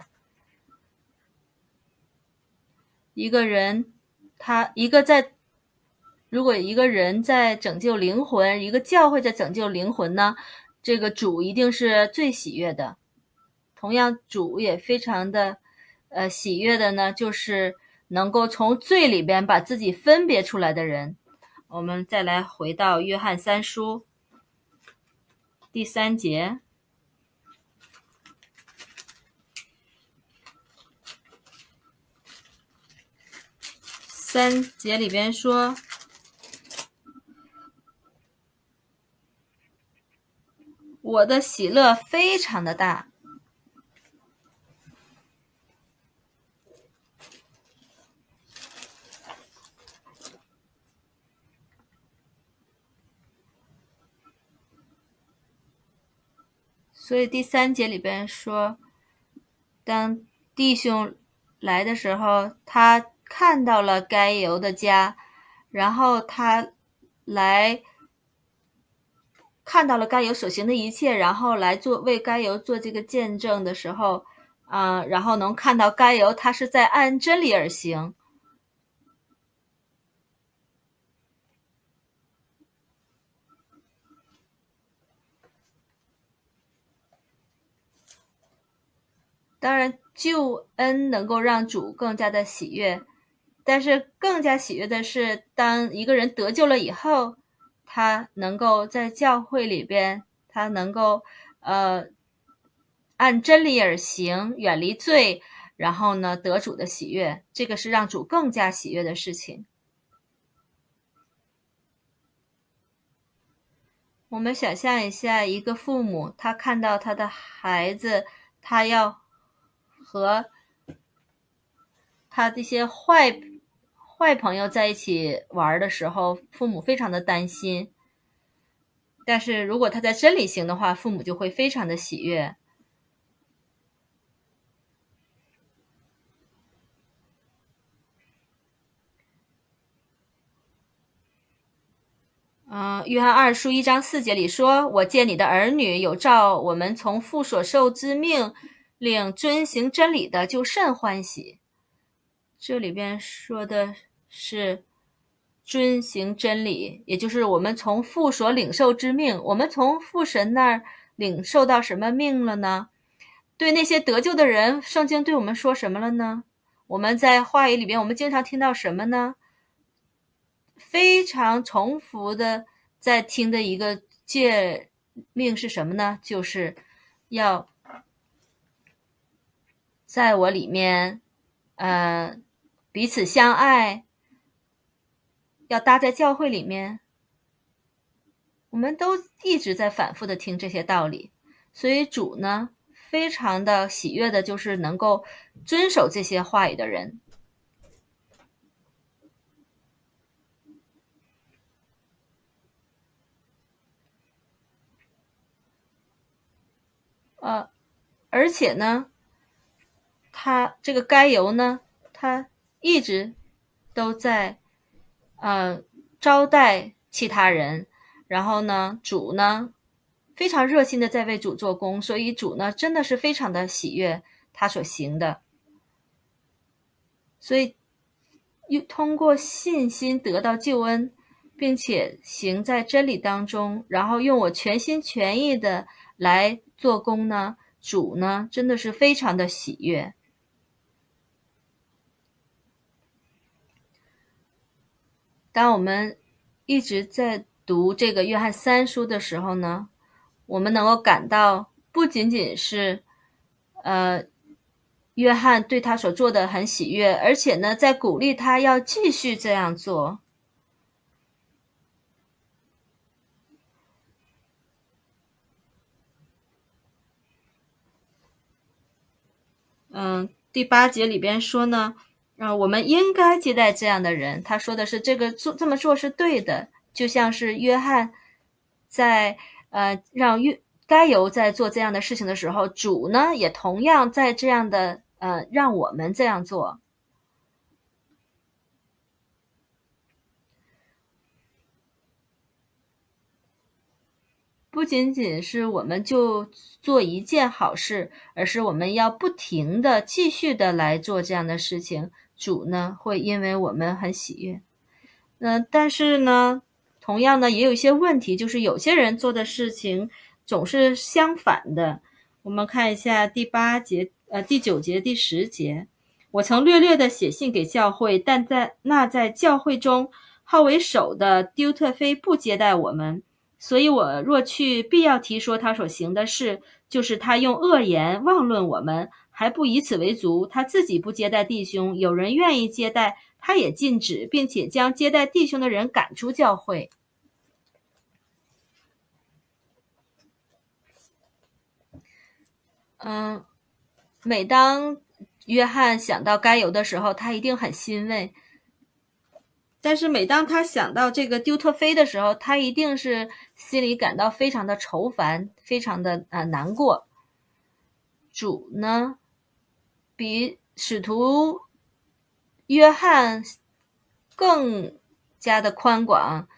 一个人他一个在如果一个人在拯救灵魂，一个教会在拯救灵魂呢，这个主一定是最喜悦的。同样，主也非常的呃喜悦的呢，就是能够从罪里边把自己分别出来的人。我们再来回到约翰三书第三节，三节里边说，我的喜乐非常的大。所以第三节里边说，当弟兄来的时候，他看到了该犹的家，然后他来看到了该犹所行的一切，然后来做为该犹做这个见证的时候，啊、呃，然后能看到该犹他是在按真理而行。当然，救恩能够让主更加的喜悦，但是更加喜悦的是，当一个人得救了以后，他能够在教会里边，他能够呃按真理而行，远离罪，然后呢得主的喜悦，这个是让主更加喜悦的事情。我们想象一下，一个父母他看到他的孩子，他要和他这些坏坏朋友在一起玩的时候，父母非常的担心。但是如果他在真理行的话，父母就会非常的喜悦。 嗯、呃，约翰二书一章四节里说：“我见你的儿女有照我们从父所受之命令遵行真理的，就甚欢喜。”这里边说的是遵行真理，也就是我们从父所领受之命。我们从父神那儿领受到什么命了呢？对那些得救的人，圣经对我们说什么了呢？我们在话语里边，我们经常听到什么呢？非常重复的在听的一个诫命是什么呢？就是要在我里面，呃，彼此相爱，要搭在教会里面。我们都一直在反复的听这些道理，所以主呢，非常的喜悦的就是能够遵守这些话语的人。呃，而且呢，他这个该由呢，他一直都在呃招待其他人，然后呢，主呢非常热心的在为主做工，所以主呢真的是非常的喜悦他所行的，所以通过信心得到救恩，并且行在真理当中，然后用我全心全意的来做工呢，主呢真的是非常的喜悦。当我们一直在读这个约翰三书的时候呢，我们能够感到不仅仅是呃约翰对他所做的很喜悦，而且呢在鼓励他要继续这样做。嗯，第八节里边说呢，呃，我们应该接待这样的人。他说的是这个做这么做是对的，就像是约翰在呃让约该由在做这样的事情的时候，主呢也同样在这样的呃让我们这样做。不仅仅是我们就做一件好事，而是我们要不停的继续的来做这样的事情，主呢会因为我们很喜悦。呃，但是呢，同样呢也有一些问题，就是有些人做的事情总是相反的。我们看一下第八节、呃第九节、第十节。我曾略略的写信给教会，但在那在教会中号为首的丢特菲不接待我们。所以我若去，必要提说他所行的事，就是他用恶言妄论我们，还不以此为足，他自己不接待弟兄，有人愿意接待，他也禁止，并且将接待弟兄的人赶出教会。嗯，每当约翰想到该由的时候，他一定很欣慰。但是每当他想到这个丢特菲的时候，他一定是心里感到非常的愁烦，非常的呃难过。主呢，比使徒约翰更加的宽广，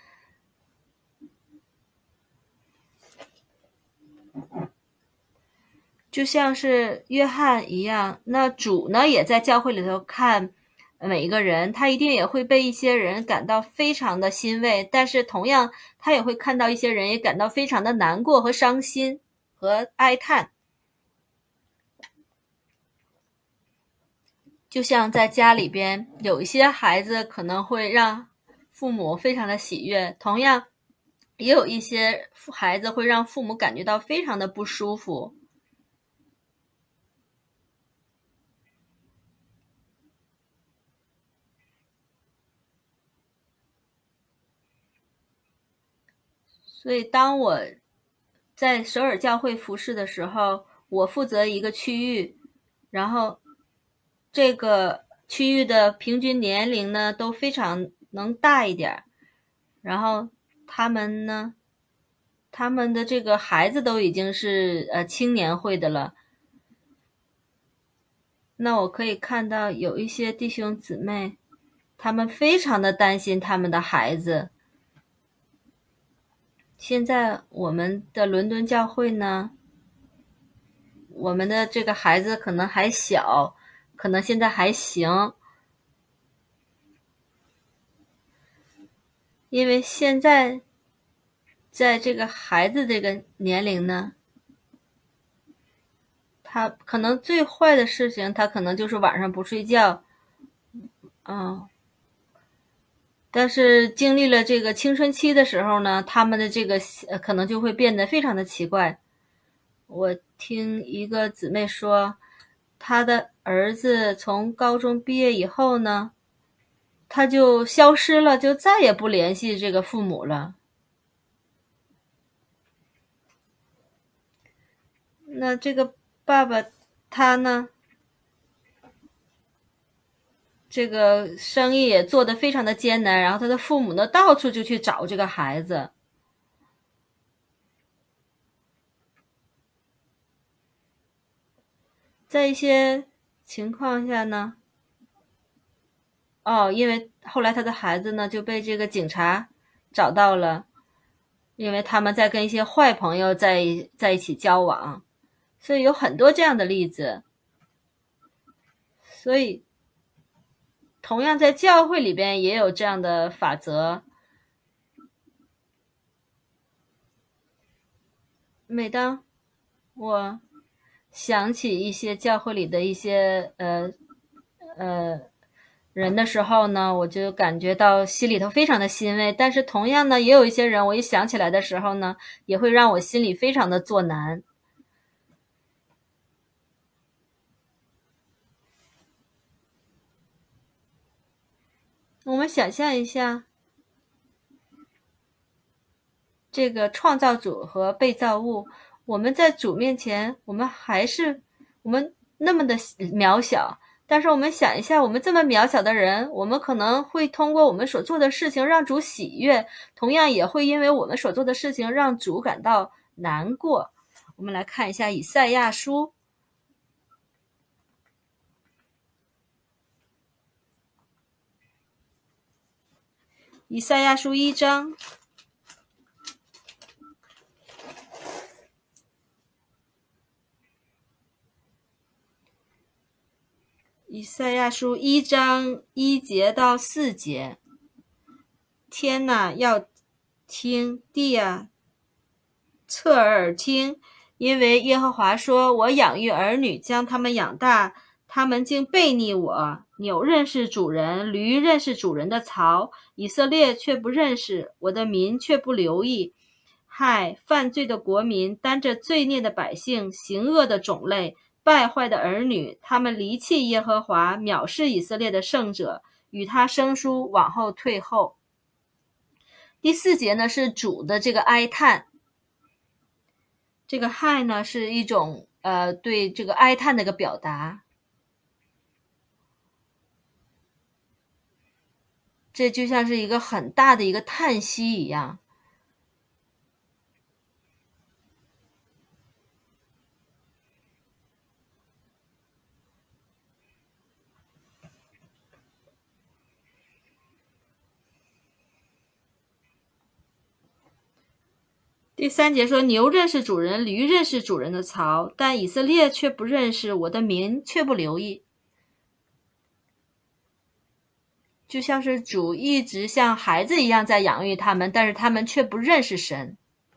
就像是约翰一样。那主呢，也在教会里头看每一个人，他一定也会被一些人感到非常的欣慰，但是同样他也会看到一些人也感到非常的难过和伤心和哀叹。就像在家里边有一些孩子可能会让父母非常的喜悦，同样也有一些孩子会让父母感觉到非常的不舒服。所以当我在首尔教会服侍的时候，我负责一个区域，然后这个区域的平均年龄呢都非常能大一点，然后他们呢他们的这个孩子都已经是呃青年会的了。那我可以看到有一些弟兄姊妹，他们非常的担心他们的孩子， 现在我们的伦敦教会呢，我们的这个孩子可能还小，可能现在还行，因为现在在这个孩子这个年龄呢，他可能最坏的事情，他可能就是晚上不睡觉，嗯，但是经历了这个青春期的时候呢，他们的这个呃可能就会变得非常的奇怪。我听一个姊妹说，她的儿子从高中毕业以后呢，他就消失了，就再也不联系这个父母了。那这个爸爸他呢，这个生意也做得非常的艰难，然后他的父母呢，到处就去找这个孩子。在一些情况下呢，哦，因为后来他的孩子呢就被这个警察找到了，因为他们在跟一些坏朋友在在一起交往，所以有很多这样的例子。所以同样在教会里边也有这样的法则。每当我想起一些教会里的一些呃呃人的时候呢，我就感觉到心里头非常的欣慰。但是同样呢，也有一些人，我一想起来的时候呢，也会让我心里非常的作难。我们想象一下，这个创造主和被造物，我们在主面前，我们还是我们那么的渺小。但是我们想一下，我们这么渺小的人，我们可能会通过我们所做的事情让主喜悦，同样也会因为我们所做的事情让主感到难过。我们来看一下以赛亚书，以赛亚书一章，以赛亚书一章一节到四节。天哪，要听，地啊，侧耳听，因为耶和华说，我养育儿女，将他们养大，他们竟背逆我。牛认识主人，驴认识主人的槽，以色列却不认识，我的民却不留意。害，犯罪的国民，担着罪孽的百姓，行恶的种类，败坏的儿女，他们离弃耶和华，藐视以色列的圣者，与他生疏，往后退后。第四节呢，是主的这个哀叹。这个害呢，是一种呃对这个哀叹的一个表达。这就像是一个很大的一个叹息一样。第三节说，牛认识主人，驴认识主人的槽，但以色列却不认识，我的民却不留意。就像是主一直像孩子一样在养育他们，但是他们却不认识神。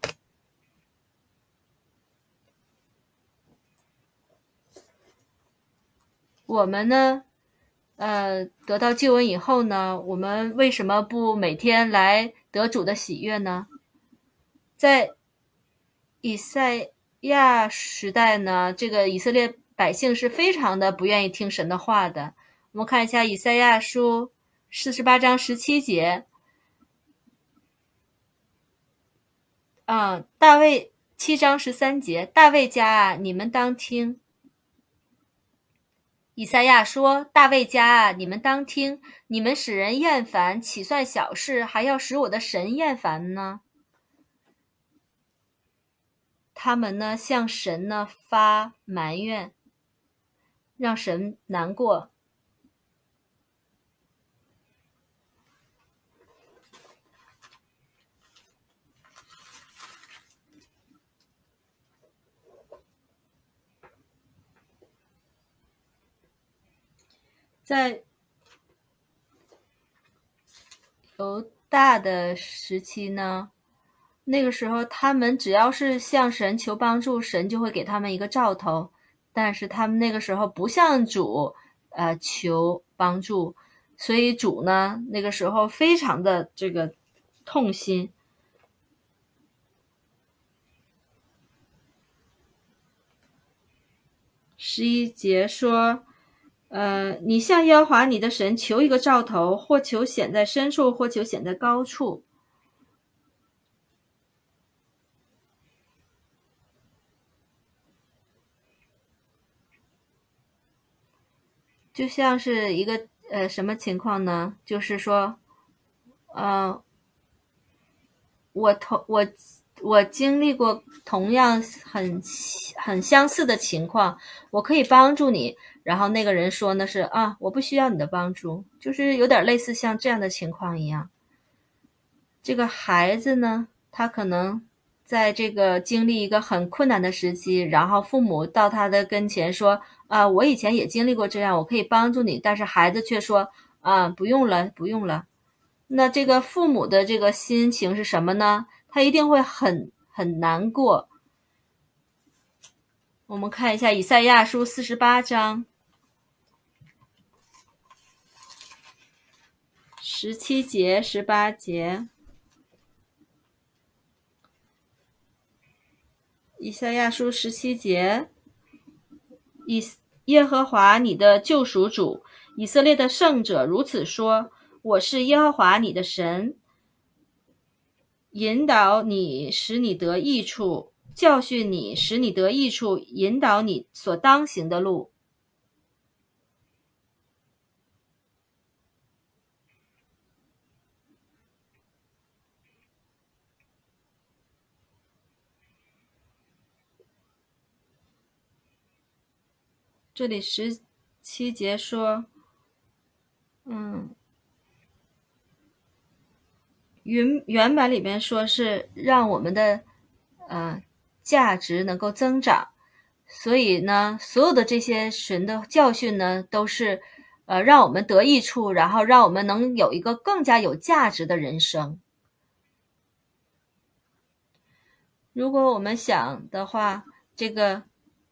我们呢，呃，得到救恩以后呢，我们为什么不每天来得主的喜悦呢？在以赛亚时代呢，这个以色列百姓是非常的不愿意听神的话的。我们看一下以赛亚书四十八章十七节，嗯，大卫七章十三节，大卫家啊，你们当听。以赛亚说，大卫家啊，你们当听，你们使人厌烦，岂算小事，还要使我的神厌烦呢？他们呢，向神呢发埋怨，让神难过。 在犹大的时期呢，那个时候他们只要是向神求帮助，神就会给他们一个兆头，但是他们那个时候不向主呃求帮助，所以主呢那个时候非常的这个痛心。十一节说呃，你向耶和华你的神求一个兆头，或求显在深处，或求显在高处。就像是一个呃什么情况呢？就是说，呃，我同我我经历过同样很很相似的情况，我可以帮助你。然后那个人说呢是啊，我不需要你的帮助，就是有点类似像这样的情况一样。这个孩子呢，他可能在这个经历一个很困难的时期，然后父母到他的跟前说啊，我以前也经历过这样，我可以帮助你，但是孩子却说啊，不用了，不用了。那这个父母的这个心情是什么呢？他一定会很很难过。我们看一下以赛亚书四十八章十七节、十八节。以赛亚书十七节，以耶和华你的救赎主，以色列的圣者如此说：我是耶和华你的神，引导你，使你得益处，教训你，使你得益处，引导你所当行的路。这里十七节说，嗯，原原版里边说是让我们的呃价值能够增长，所以呢，所有的这些神的教训呢，都是呃让我们得益处，然后让我们能有一个更加有价值的人生。如果我们想的话，这个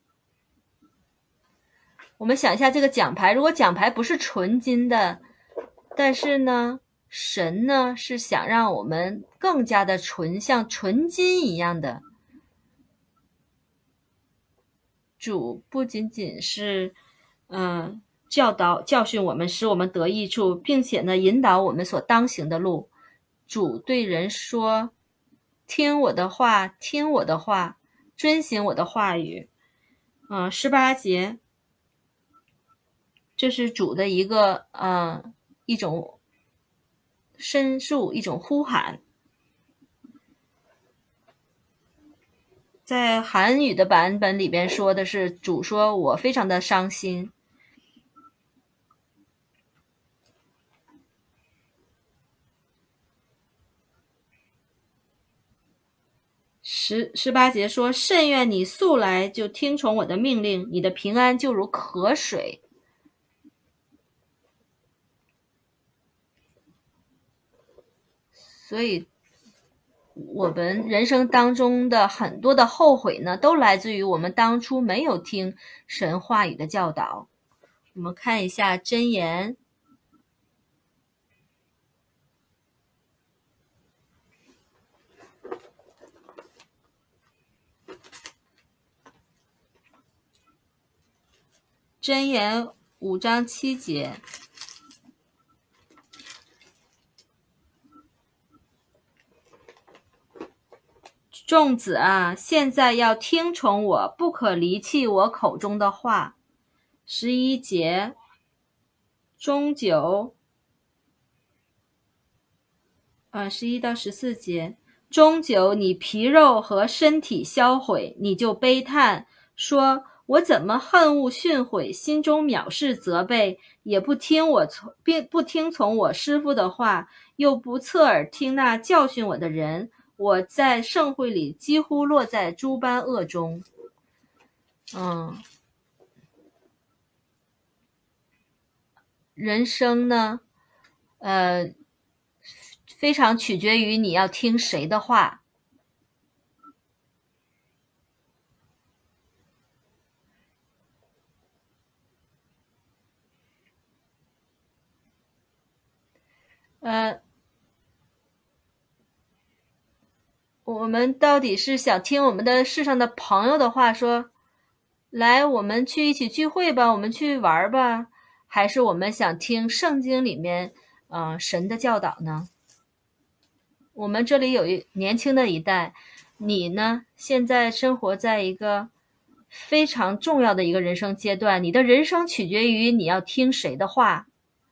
我们想一下这个奖牌，如果奖牌不是纯金的，但是呢，神呢是想让我们更加的纯，像纯金一样的。主不仅仅是嗯、呃、教导教训我们，使我们得益处，并且呢引导我们所当行的路。主对人说，听我的话，听我的话，遵行我的话语。嗯、呃，十八节，这是主的一个呃一种申诉，一种呼喊。在韩语的版本里边说的是，主说我非常的伤心。十十八节说，甚愿你素来就听从我的命令，你的平安就如河水。所以我们人生当中的很多的后悔呢，都来自于我们当初没有听神话语的教导。我们看一下箴言，箴言五章七节，众子啊，现在要听从我，不可离弃我口中的话。十一节，终久，呃，十一到十四节，终久你皮肉和身体销毁，你就悲叹说，我怎么恨恶训诲，心中藐视责备，也不听我从并不听从我师父的话，又不侧耳听那教训我的人，我在盛会里几乎落在诸般恶中。嗯， 人生呢，呃，非常取决于你要听谁的话。呃，我们到底是想听我们的世上的朋友的话说，来，我们去一起聚会吧，我们去玩吧，还是我们想听圣经里面，呃，神的教导呢？我们这里有一年轻的一代，你呢，现在生活在一个非常重要的一个人生阶段，你的人生取决于你要听谁的话。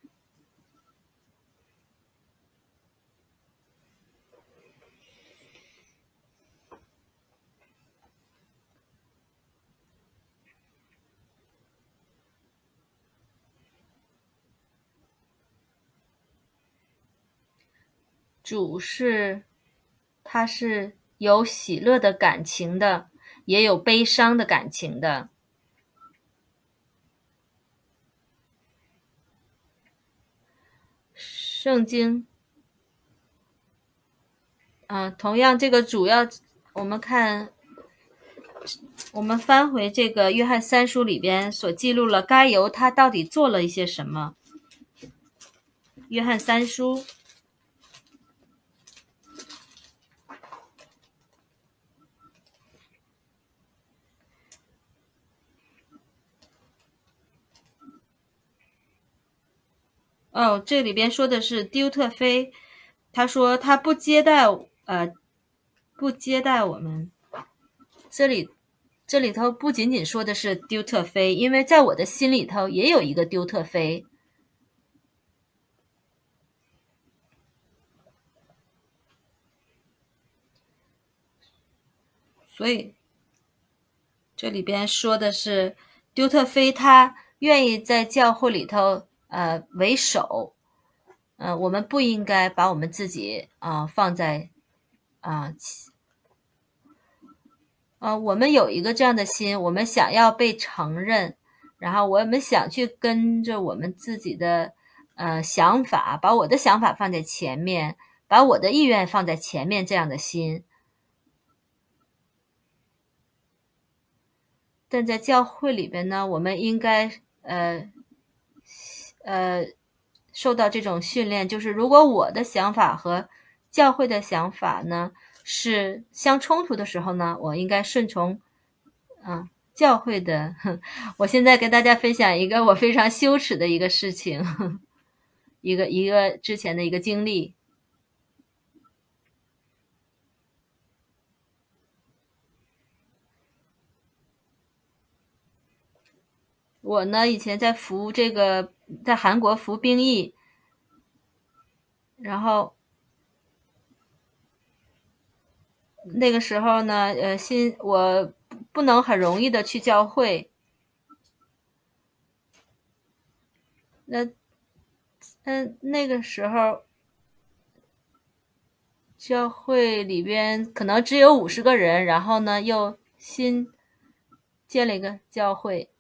主是，他是有喜乐的感情的，也有悲伤的感情的。圣经，嗯、呃，同样这个主要，我们看，我们翻回这个约翰三书里边所记录了该犹他到底做了一些什么。约翰三书。哦，这里边说的是丢特菲，他说他不接待，呃，不接待我们。这里这里头不仅仅说的是丢特菲，因为在我的心里头也有一个丢特菲。所以这里边说的是丢特菲他愿意在教会里头呃为首，呃，我们不应该把我们自己啊、呃、放在啊呃, 呃，我们有一个这样的心，我们想要被承认，然后我们想去跟着我们自己的呃想法，把我的想法放在前面，把我的意愿放在前面，这样的心。但在教会里边呢，我们应该呃呃受到这种训练，就是如果我的想法和教会的想法呢是相冲突的时候呢，我应该顺从嗯教会的。我现在跟大家分享一个我非常羞耻的一个事情，一个一个之前的一个经历。我呢以前在服这个在韩国服兵役，然后那个时候呢，呃，新我不能很容易的去教会。那，嗯，那个时候教会里边可能只有五十个人，然后呢又新建了一个教会。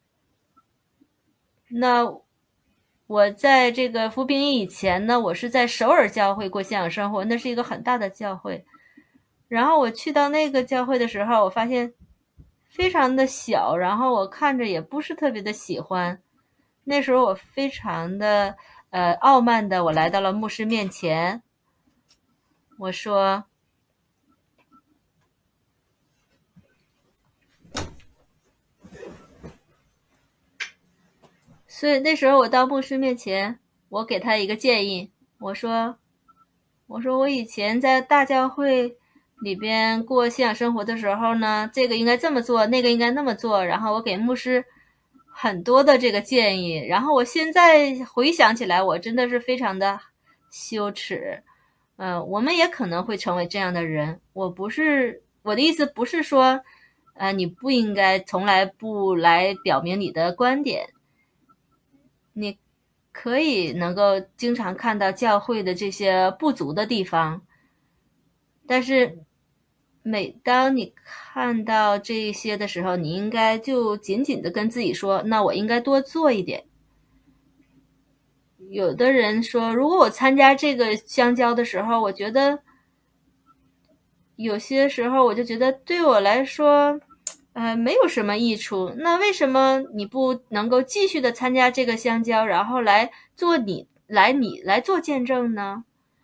那我在这个服兵役以前呢，我是在首尔教会过信仰生活，那是一个很大的教会。然后我去到那个教会的时候，我发现非常的小，然后我看着也不是特别的喜欢。那时候我非常的呃傲慢的，我来到了牧师面前，我说，所以那时候我到牧师面前，我给他一个建议，我说，我说我以前在大教会里边过信仰生活的时候呢，这个应该这么做，那个应该那么做，然后我给牧师很多的这个建议，然后我现在回想起来，我真的是非常的羞耻。嗯、呃，我们也可能会成为这样的人。我不是我的意思，不是说，呃，你不应该从来不来表明你的观点，你可以能够经常看到教会的这些不足的地方，但是每当你看到这些的时候，你应该就紧紧的跟自己说，那我应该多做一点。 有的人说，如果我参加这个相交的时候，我觉得有些时候我就觉得对我来说，呃，没有什么益处。那为什么你不能够继续的参加这个相交，然后来做你来你来做见证呢？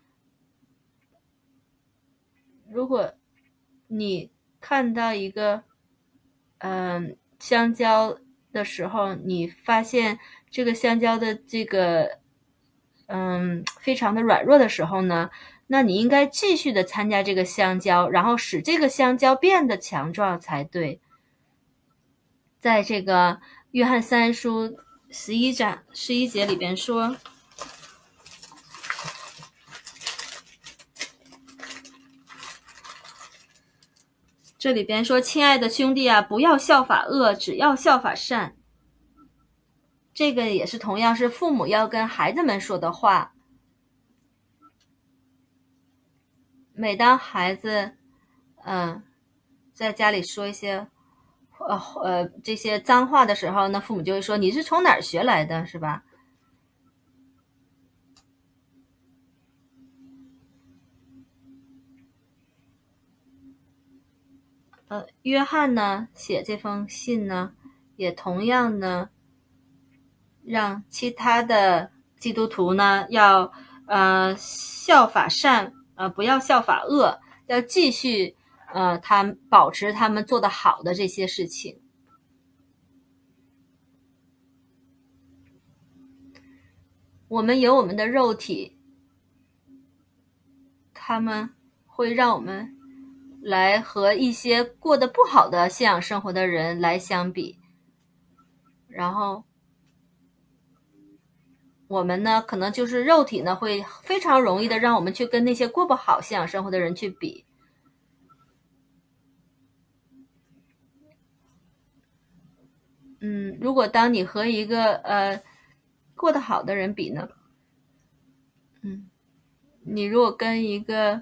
如果你看到一个嗯、呃、相交的时候，你发现这个相交的这个嗯非常的软弱的时候呢，那你应该继续的参加这个相交，然后使这个相交变得强壮才对。在这个约翰三书十一章十一节里边说，这里边说，亲爱的兄弟啊，不要效法恶，只要效法善。这个也是同样是父母要跟孩子们说的话。每当孩子嗯、呃、在家里说一些呃呃这些脏话的时候，那父母就会说，你是从哪儿学来的，是吧？呃，约翰呢写这封信呢，也同样呢让其他的基督徒呢要呃效法善，呃不要效法恶，要继续呃他保持他们做得好的这些事情。我们有我们的肉体，他们会让我们来和一些过得不好的信仰生活的人来相比，然后我们呢可能就是肉体呢会非常容易的让我们去跟那些过不好信仰生活的人去比。嗯，如果当你和一个呃过得好的人比呢，嗯，你如果跟一个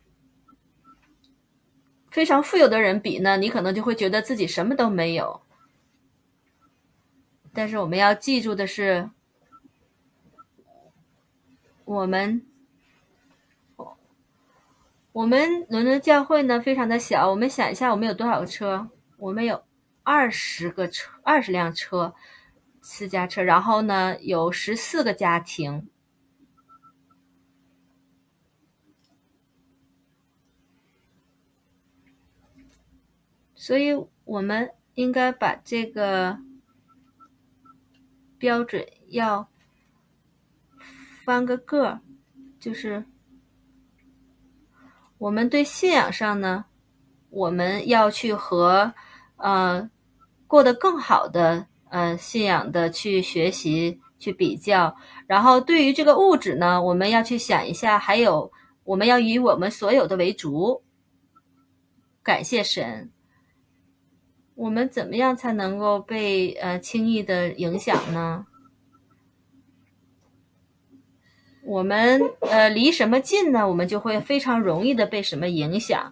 非常富有的人比呢，你可能就会觉得自己什么都没有。但是我们要记住的是，我们我们伦敦教会呢非常的小，我们想一下，我们有多少个车？我们有二十个车，二十辆车，私家车，然后呢有十四个家庭。所以我们应该把这个标准要翻个个，就是我们对信仰上呢，我们要去和呃过得更好的呃信仰的去学习去比较，然后对于这个物质呢，我们要去想一下，还有我们要以我们所有的为主，感谢神。我们怎么样才能够被呃轻易的影响呢？我们呃离什么近呢，我们就会非常容易的被什么影响。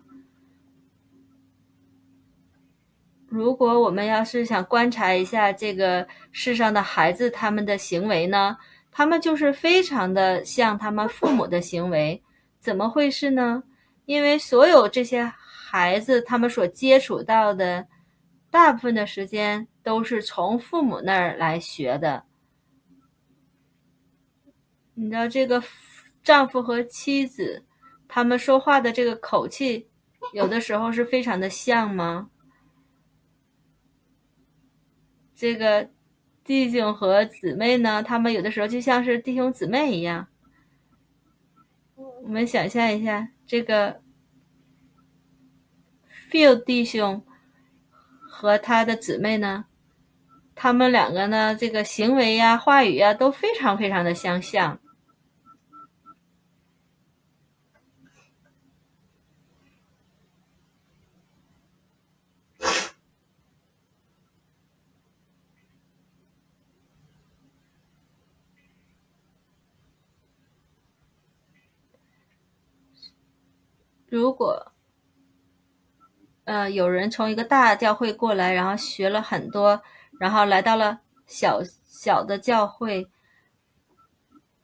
如果我们要是想观察一下这个世上的孩子他们的行为呢，他们就是非常的像他们父母的行为。怎么回事呢？因为所有这些孩子他们所接触到的大部分的时间都是从父母那儿来学的。你知道这个丈夫和妻子他们说话的这个口气有的时候是非常的像吗？这个弟兄和姊妹呢，他们有的时候就像是弟兄姊妹一样。我们想象一下，这个 Phil 弟兄和他的姊妹呢，他们两个呢，这个行为呀、话语呀都非常非常的相像。如果呃有人从一个大教会过来，然后学了很多，然后来到了小小的教会，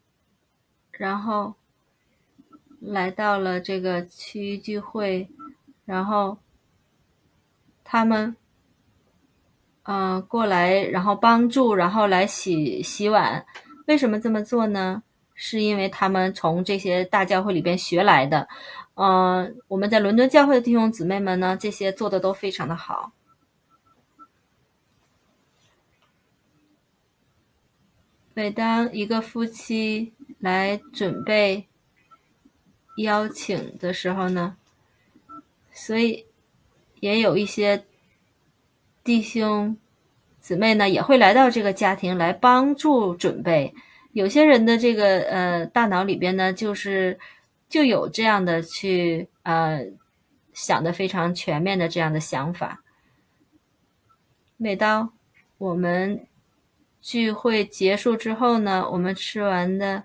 然后来到了这个区域聚会，然后他们呃过来，然后帮助，然后来洗洗碗。为什么这么做呢？是因为他们从这些大教会里边学来的。呃，我们在伦敦教会的弟兄姊妹们呢，这些做的都非常的好。每当一个夫妻来准备邀请的时候呢，所以也有一些弟兄姊妹呢也会来到这个家庭来帮助准备。有些人的这个呃大脑里边呢，就是就有这样的去呃想的非常全面的这样的想法。每当我们聚会结束之后呢，我们吃完的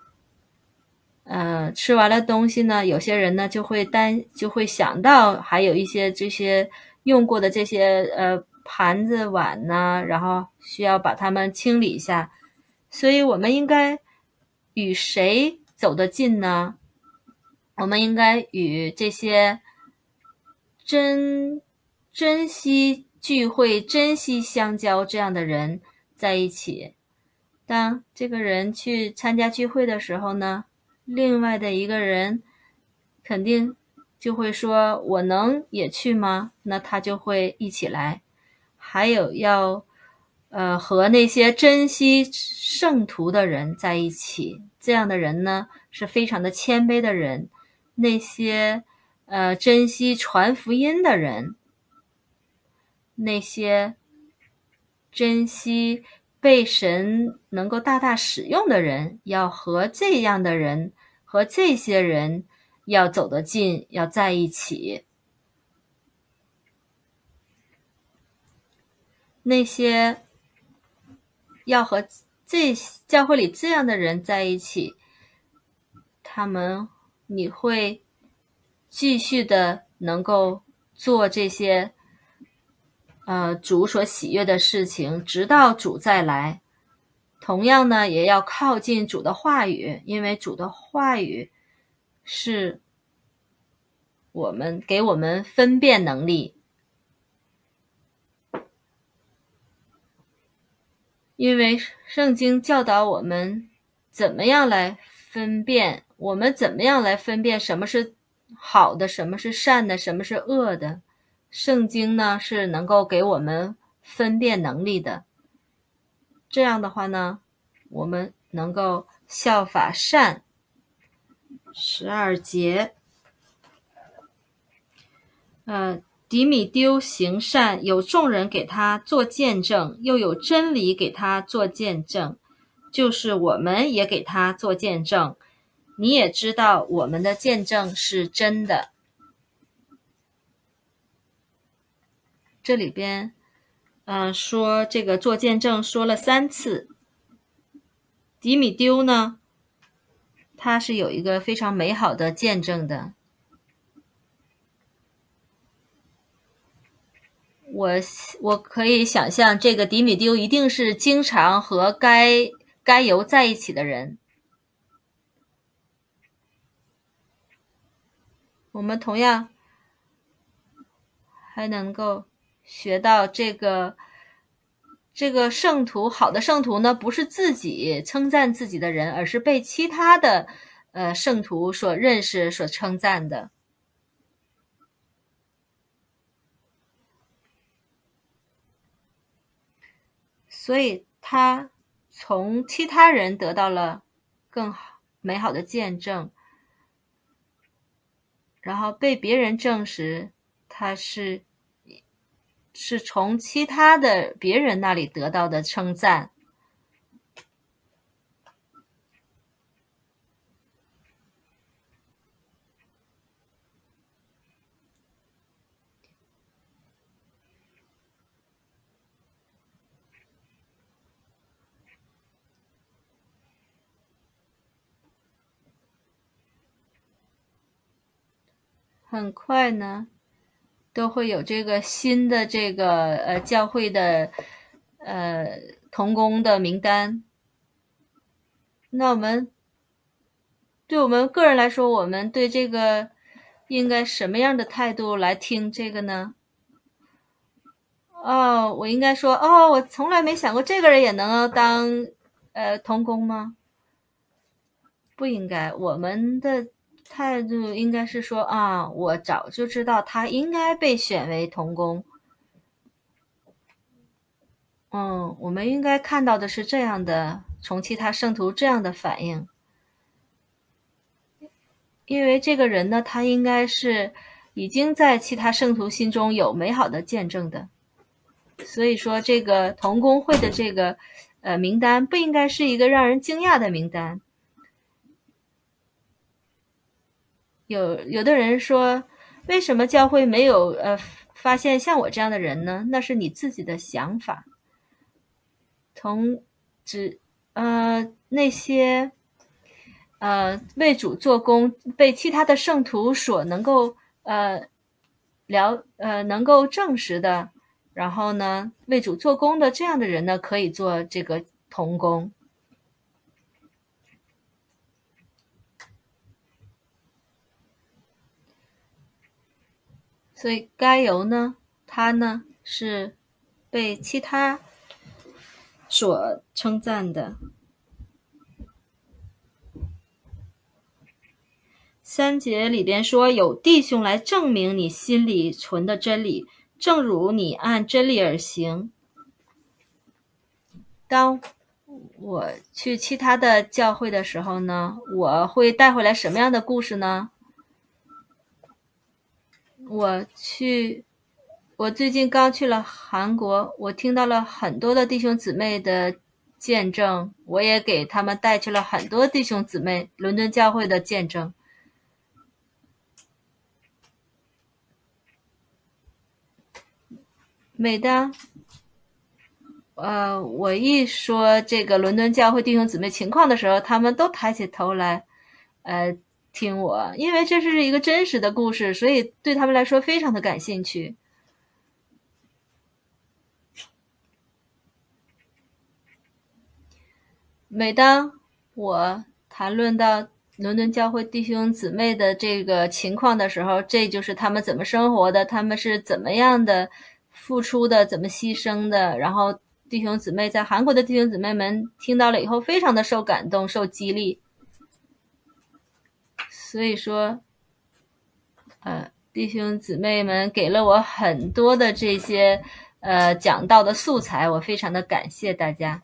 呃吃完了东西呢，有些人呢就会担就会想到还有一些这些用过的这些呃盘子碗呢，然后需要把它们清理一下。所以我们应该与谁走得近呢？我们应该与这些珍珍惜聚会、珍惜相交这样的人在一起。当这个人去参加聚会的时候呢，另外的一个人肯定就会说，我能也去吗？那他就会一起来。还有要呃和那些珍惜圣徒的人在一起，这样的人呢是非常的谦卑的人。那些呃珍惜传福音的人，那些珍惜被神能够大大使用的人，要和这样的人和这些人要走得近，要在一起。那些要和这教会里这样的人在一起，他们你会继续的能够做这些呃主所喜悦的事情，直到主再来。同样呢，也要靠近主的话语，因为主的话语是我们给我们分辨能力。因为圣经教导我们怎么样来分辨，我们怎么样来分辨什么是好的，什么是善的，什么是恶的。圣经呢是能够给我们分辨能力的。这样的话呢，我们能够效法善。十二节，呃迪米丢行善，有众人给他做见证，又有真理给他做见证，就是我们也给他做见证。你也知道我们的见证是真的。这里边呃，说这个做见证说了三次。迪米丢呢，他是有一个非常美好的见证的。我我可以想象，这个迪米丢一定是经常和该该犹在一起的人。我们同样还能够学到这个这个圣徒，好的圣徒呢，不是自己称赞自己的人，而是被其他的呃圣徒所认识、所称赞的。所以他从其他人得到了更好美好的见证，然后被别人证实他是是从其他的别人那里得到的称赞。很快呢，都会有这个新的这个呃教会的呃同工的名单。那我们对我们个人来说，我们对这个应该什么样的态度来听这个呢？哦，我应该说，哦，我从来没想过这个人也能当呃童工吗？不应该，我们的态度应该是说啊，我早就知道他应该被选为童工。嗯，我们应该看到的是这样的，从其他圣徒这样的反应。因为这个人呢，他应该是已经在其他圣徒心中有美好的见证的，所以说这个同工会的这个呃名单不应该是一个让人惊讶的名单。有有的人说，为什么教会没有呃发现像我这样的人呢？那是你自己的想法。同只呃那些呃为主做工被其他的圣徒所能够呃了呃能够证实的，然后呢为主做工的这样的人呢，可以做这个同工。所以该由呢，他呢是被其他所称赞的。三节里边说，有弟兄来证明你心里存的真理，正如你按真理而行。当我去其他的教会的时候呢，我会带回来什么样的故事呢？我去，我最近刚去了韩国，我听到了很多的弟兄姊妹的见证，我也给他们带去了很多弟兄姊妹伦敦教会的见证。每当呃我一说这个伦敦教会弟兄姊妹情况的时候，他们都抬起头来呃听我，因为这是一个真实的故事，所以对他们来说非常的感兴趣。每当我谈论到伦敦教会弟兄姊妹的这个情况的时候，这就是他们怎么生活的，他们是怎么样的付出的，怎么牺牲的，然后弟兄姊妹在韩国的弟兄姊妹们听到了以后非常的受感动，受激励。所以说呃弟兄姊妹们给了我很多的这些呃讲道的素材，我非常的感谢大家。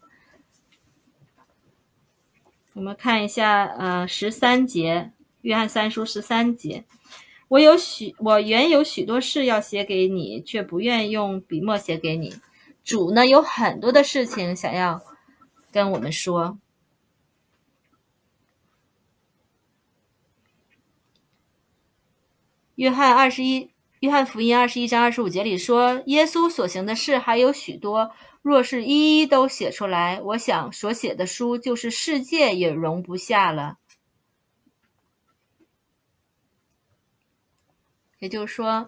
我们看一下呃十三节，约翰三书十三节，我有许我原有许多事要写给你，却不愿用笔墨写给你。主呢有很多的事情想要跟我们说。约翰二十一约翰福音二十一章二十五节里说，耶稣所行的事还有许多，若是一一都写出来，我想所写的书就是世界也容不下了。也就是说，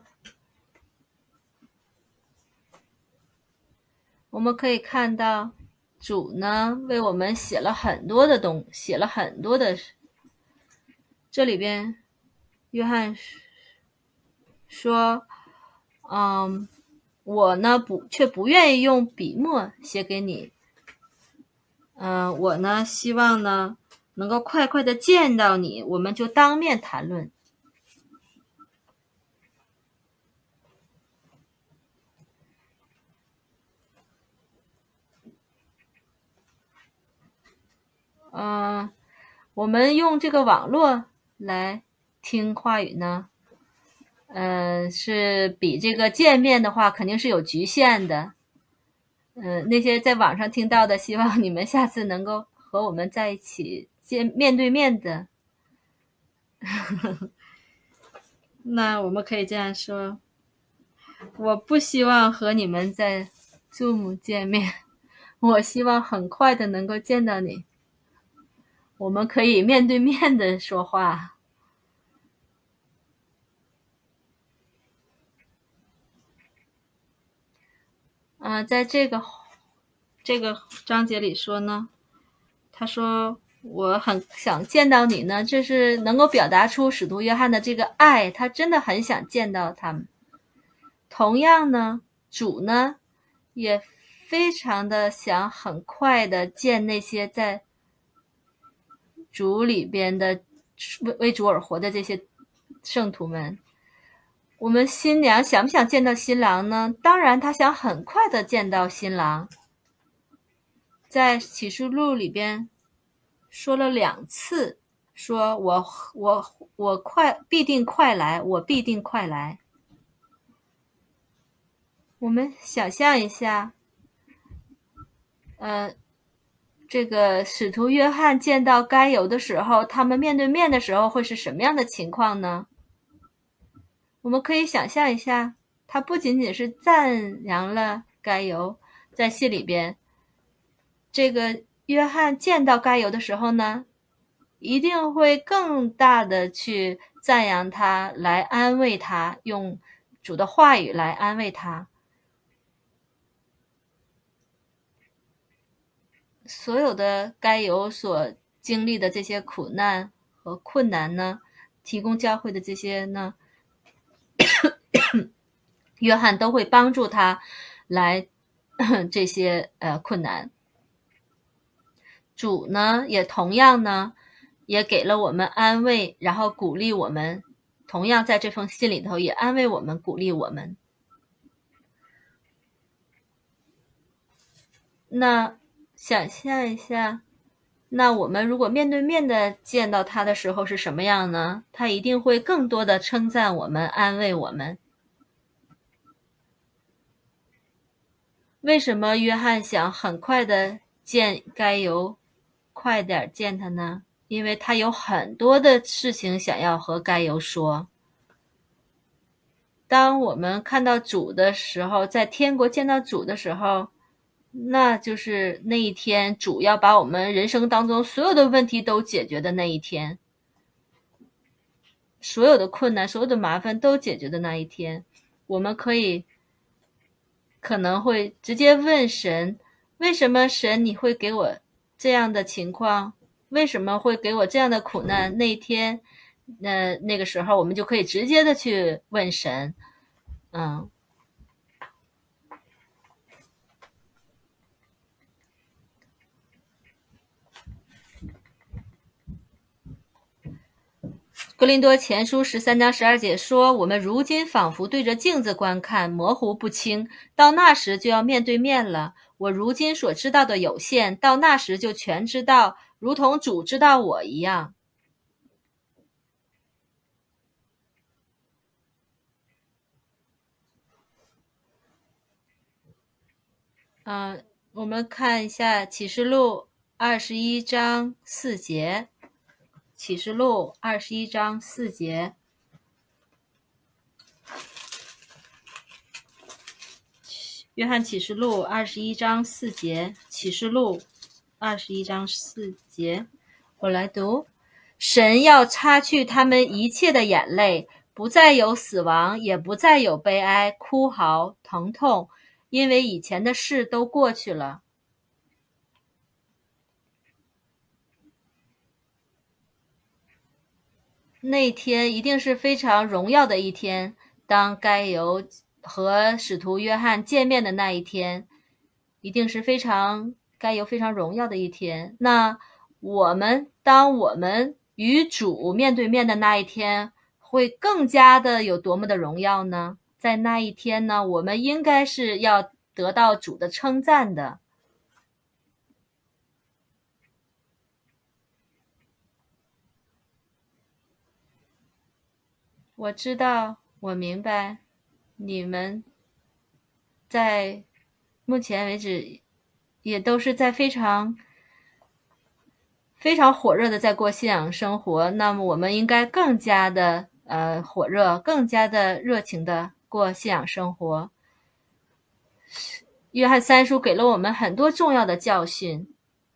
我们可以看到主呢为我们写了很多的东写了很多的。这里边约翰说嗯，我呢不却不愿意用笔墨写给你。嗯、呃，我呢希望呢能够快快的见到你，我们就当面谈论。嗯、呃，我们用这个网络来听话语呢，嗯、呃，是比这个见面的话肯定是有局限的。嗯、呃，那些在网上听到的，希望你们下次能够和我们在一起见面对面的。那我们可以这样说，我不希望和你们在 Zoom 见面，我希望很快的能够见到你，我们可以面对面的说话。嗯、呃，在这个这个章节里说呢，他说我很想见到你呢，这是能够表达出使徒约翰的这个爱，他真的很想见到他们。同样呢，主呢也非常的想很快的见那些在主里边的为主而活的这些圣徒们。我们新娘想不想见到新郎呢？当然他想很快的见到新郎。在启示录里边说了两次，说我我我快必定快来，我必定快来。我们想象一下，呃，这个使徒约翰见到该犹的时候，他们面对面的时候会是什么样的情况呢？我们可以想象一下，他不仅仅是赞扬了该犹，在信里边，这个约翰见到该犹的时候呢，一定会更大的去赞扬他，来安慰他，用主的话语来安慰他。所有的该犹所经历的这些苦难和困难呢，提供教会的这些呢，约翰都会帮助他来这些呃困难。主呢也同样呢也给了我们安慰，然后鼓励我们，同样在这封信里头也安慰我们，鼓励我们。那想象一下，那我们如果面对面的见到他的时候是什么样呢？他一定会更多的称赞我们，安慰我们。为什么约翰想很快的见该犹，快点见他呢？因为他有很多的事情想要和该犹说。当我们看到主的时候，在天国见到主的时候，那就是那一天主要把我们人生当中所有的问题都解决的那一天，所有的困难，所有的麻烦都解决的那一天。我们可以可能会直接问神，为什么神你会给我这样的情况？为什么会给我这样的苦难？那一天那那个时候我们就可以直接的去问神。嗯，哥林多前书十三章十二节说，我们如今仿佛对着镜子观看，模糊不清，到那时就要面对面了。我如今所知道的有限，到那时就全知道，如同主知道我一样。嗯、呃，我们看一下启示录二十一章四节，启示录二十一章四节。约翰启示录二十一章四节，启示录二十一章四节，我来读：神要擦去他们一切的眼泪，不再有死亡，也不再有悲哀、哭嚎、疼痛，因为以前的事都过去了。那天一定是非常荣耀的一天，当该犹和使徒约翰见面的那一天，一定是非常该犹非常荣耀的一天。那我们当我们与主面对面的那一天，会更加的有多么的荣耀呢？在那一天呢，我们应该是要得到主的称赞的。我知道，我明白，你们在目前为止也都是在非常非常火热的在过信仰生活，那么我们应该更加的呃火热，更加的热情的过信仰生活。约翰三书给了我们很多重要的教训，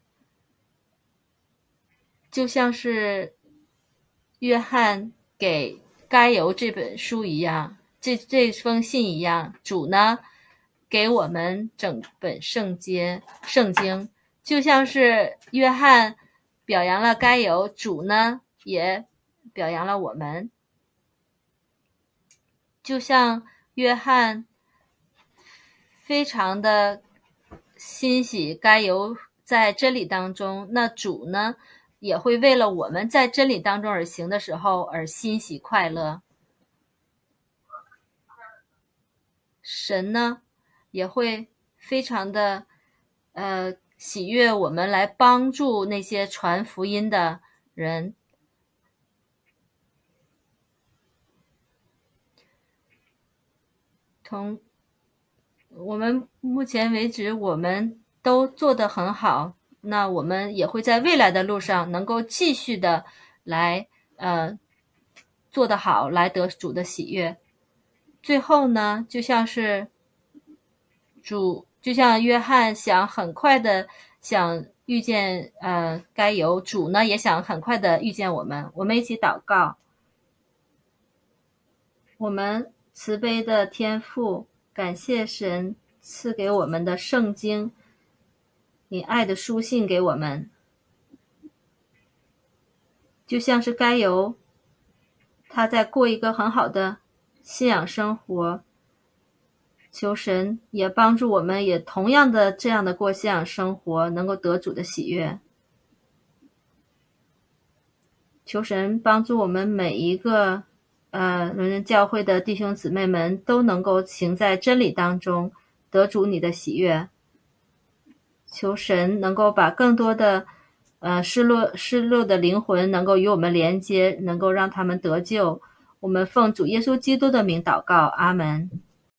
就像是约翰给该犹这本书一样，这这封信一样，主呢给我们整本圣经，圣经就像是约翰表扬了该由，主呢也表扬了我们。就像约翰非常的欣喜该由在真理当中，那主呢也会为了我们在真理当中而行的时候而欣喜快乐。神呢也会非常的呃喜悦我们来帮助那些传福音的人。从我们目前为止我们都做得很好，那我们也会在未来的路上能够继续的来呃做得好，来得主的喜悦。最后呢，就像是主，就像约翰想很快的想遇见呃该由，主呢也想很快的遇见我们。我们一起祷告。我们慈悲的天父，感谢神赐给我们的圣经，你爱的书信给我们，就像是该由他在过一个很好的信仰生活，求神也帮助我们也同样的这样的过信仰生活，能够得主的喜悦。求神帮助我们每一个呃伦敦教会的弟兄姊妹们都能够行在真理当中，得主你的喜悦。求神能够把更多的呃失落失落的灵魂能够与我们连接，能够让他们得救。我们奉主耶稣基督的名祷告，阿们。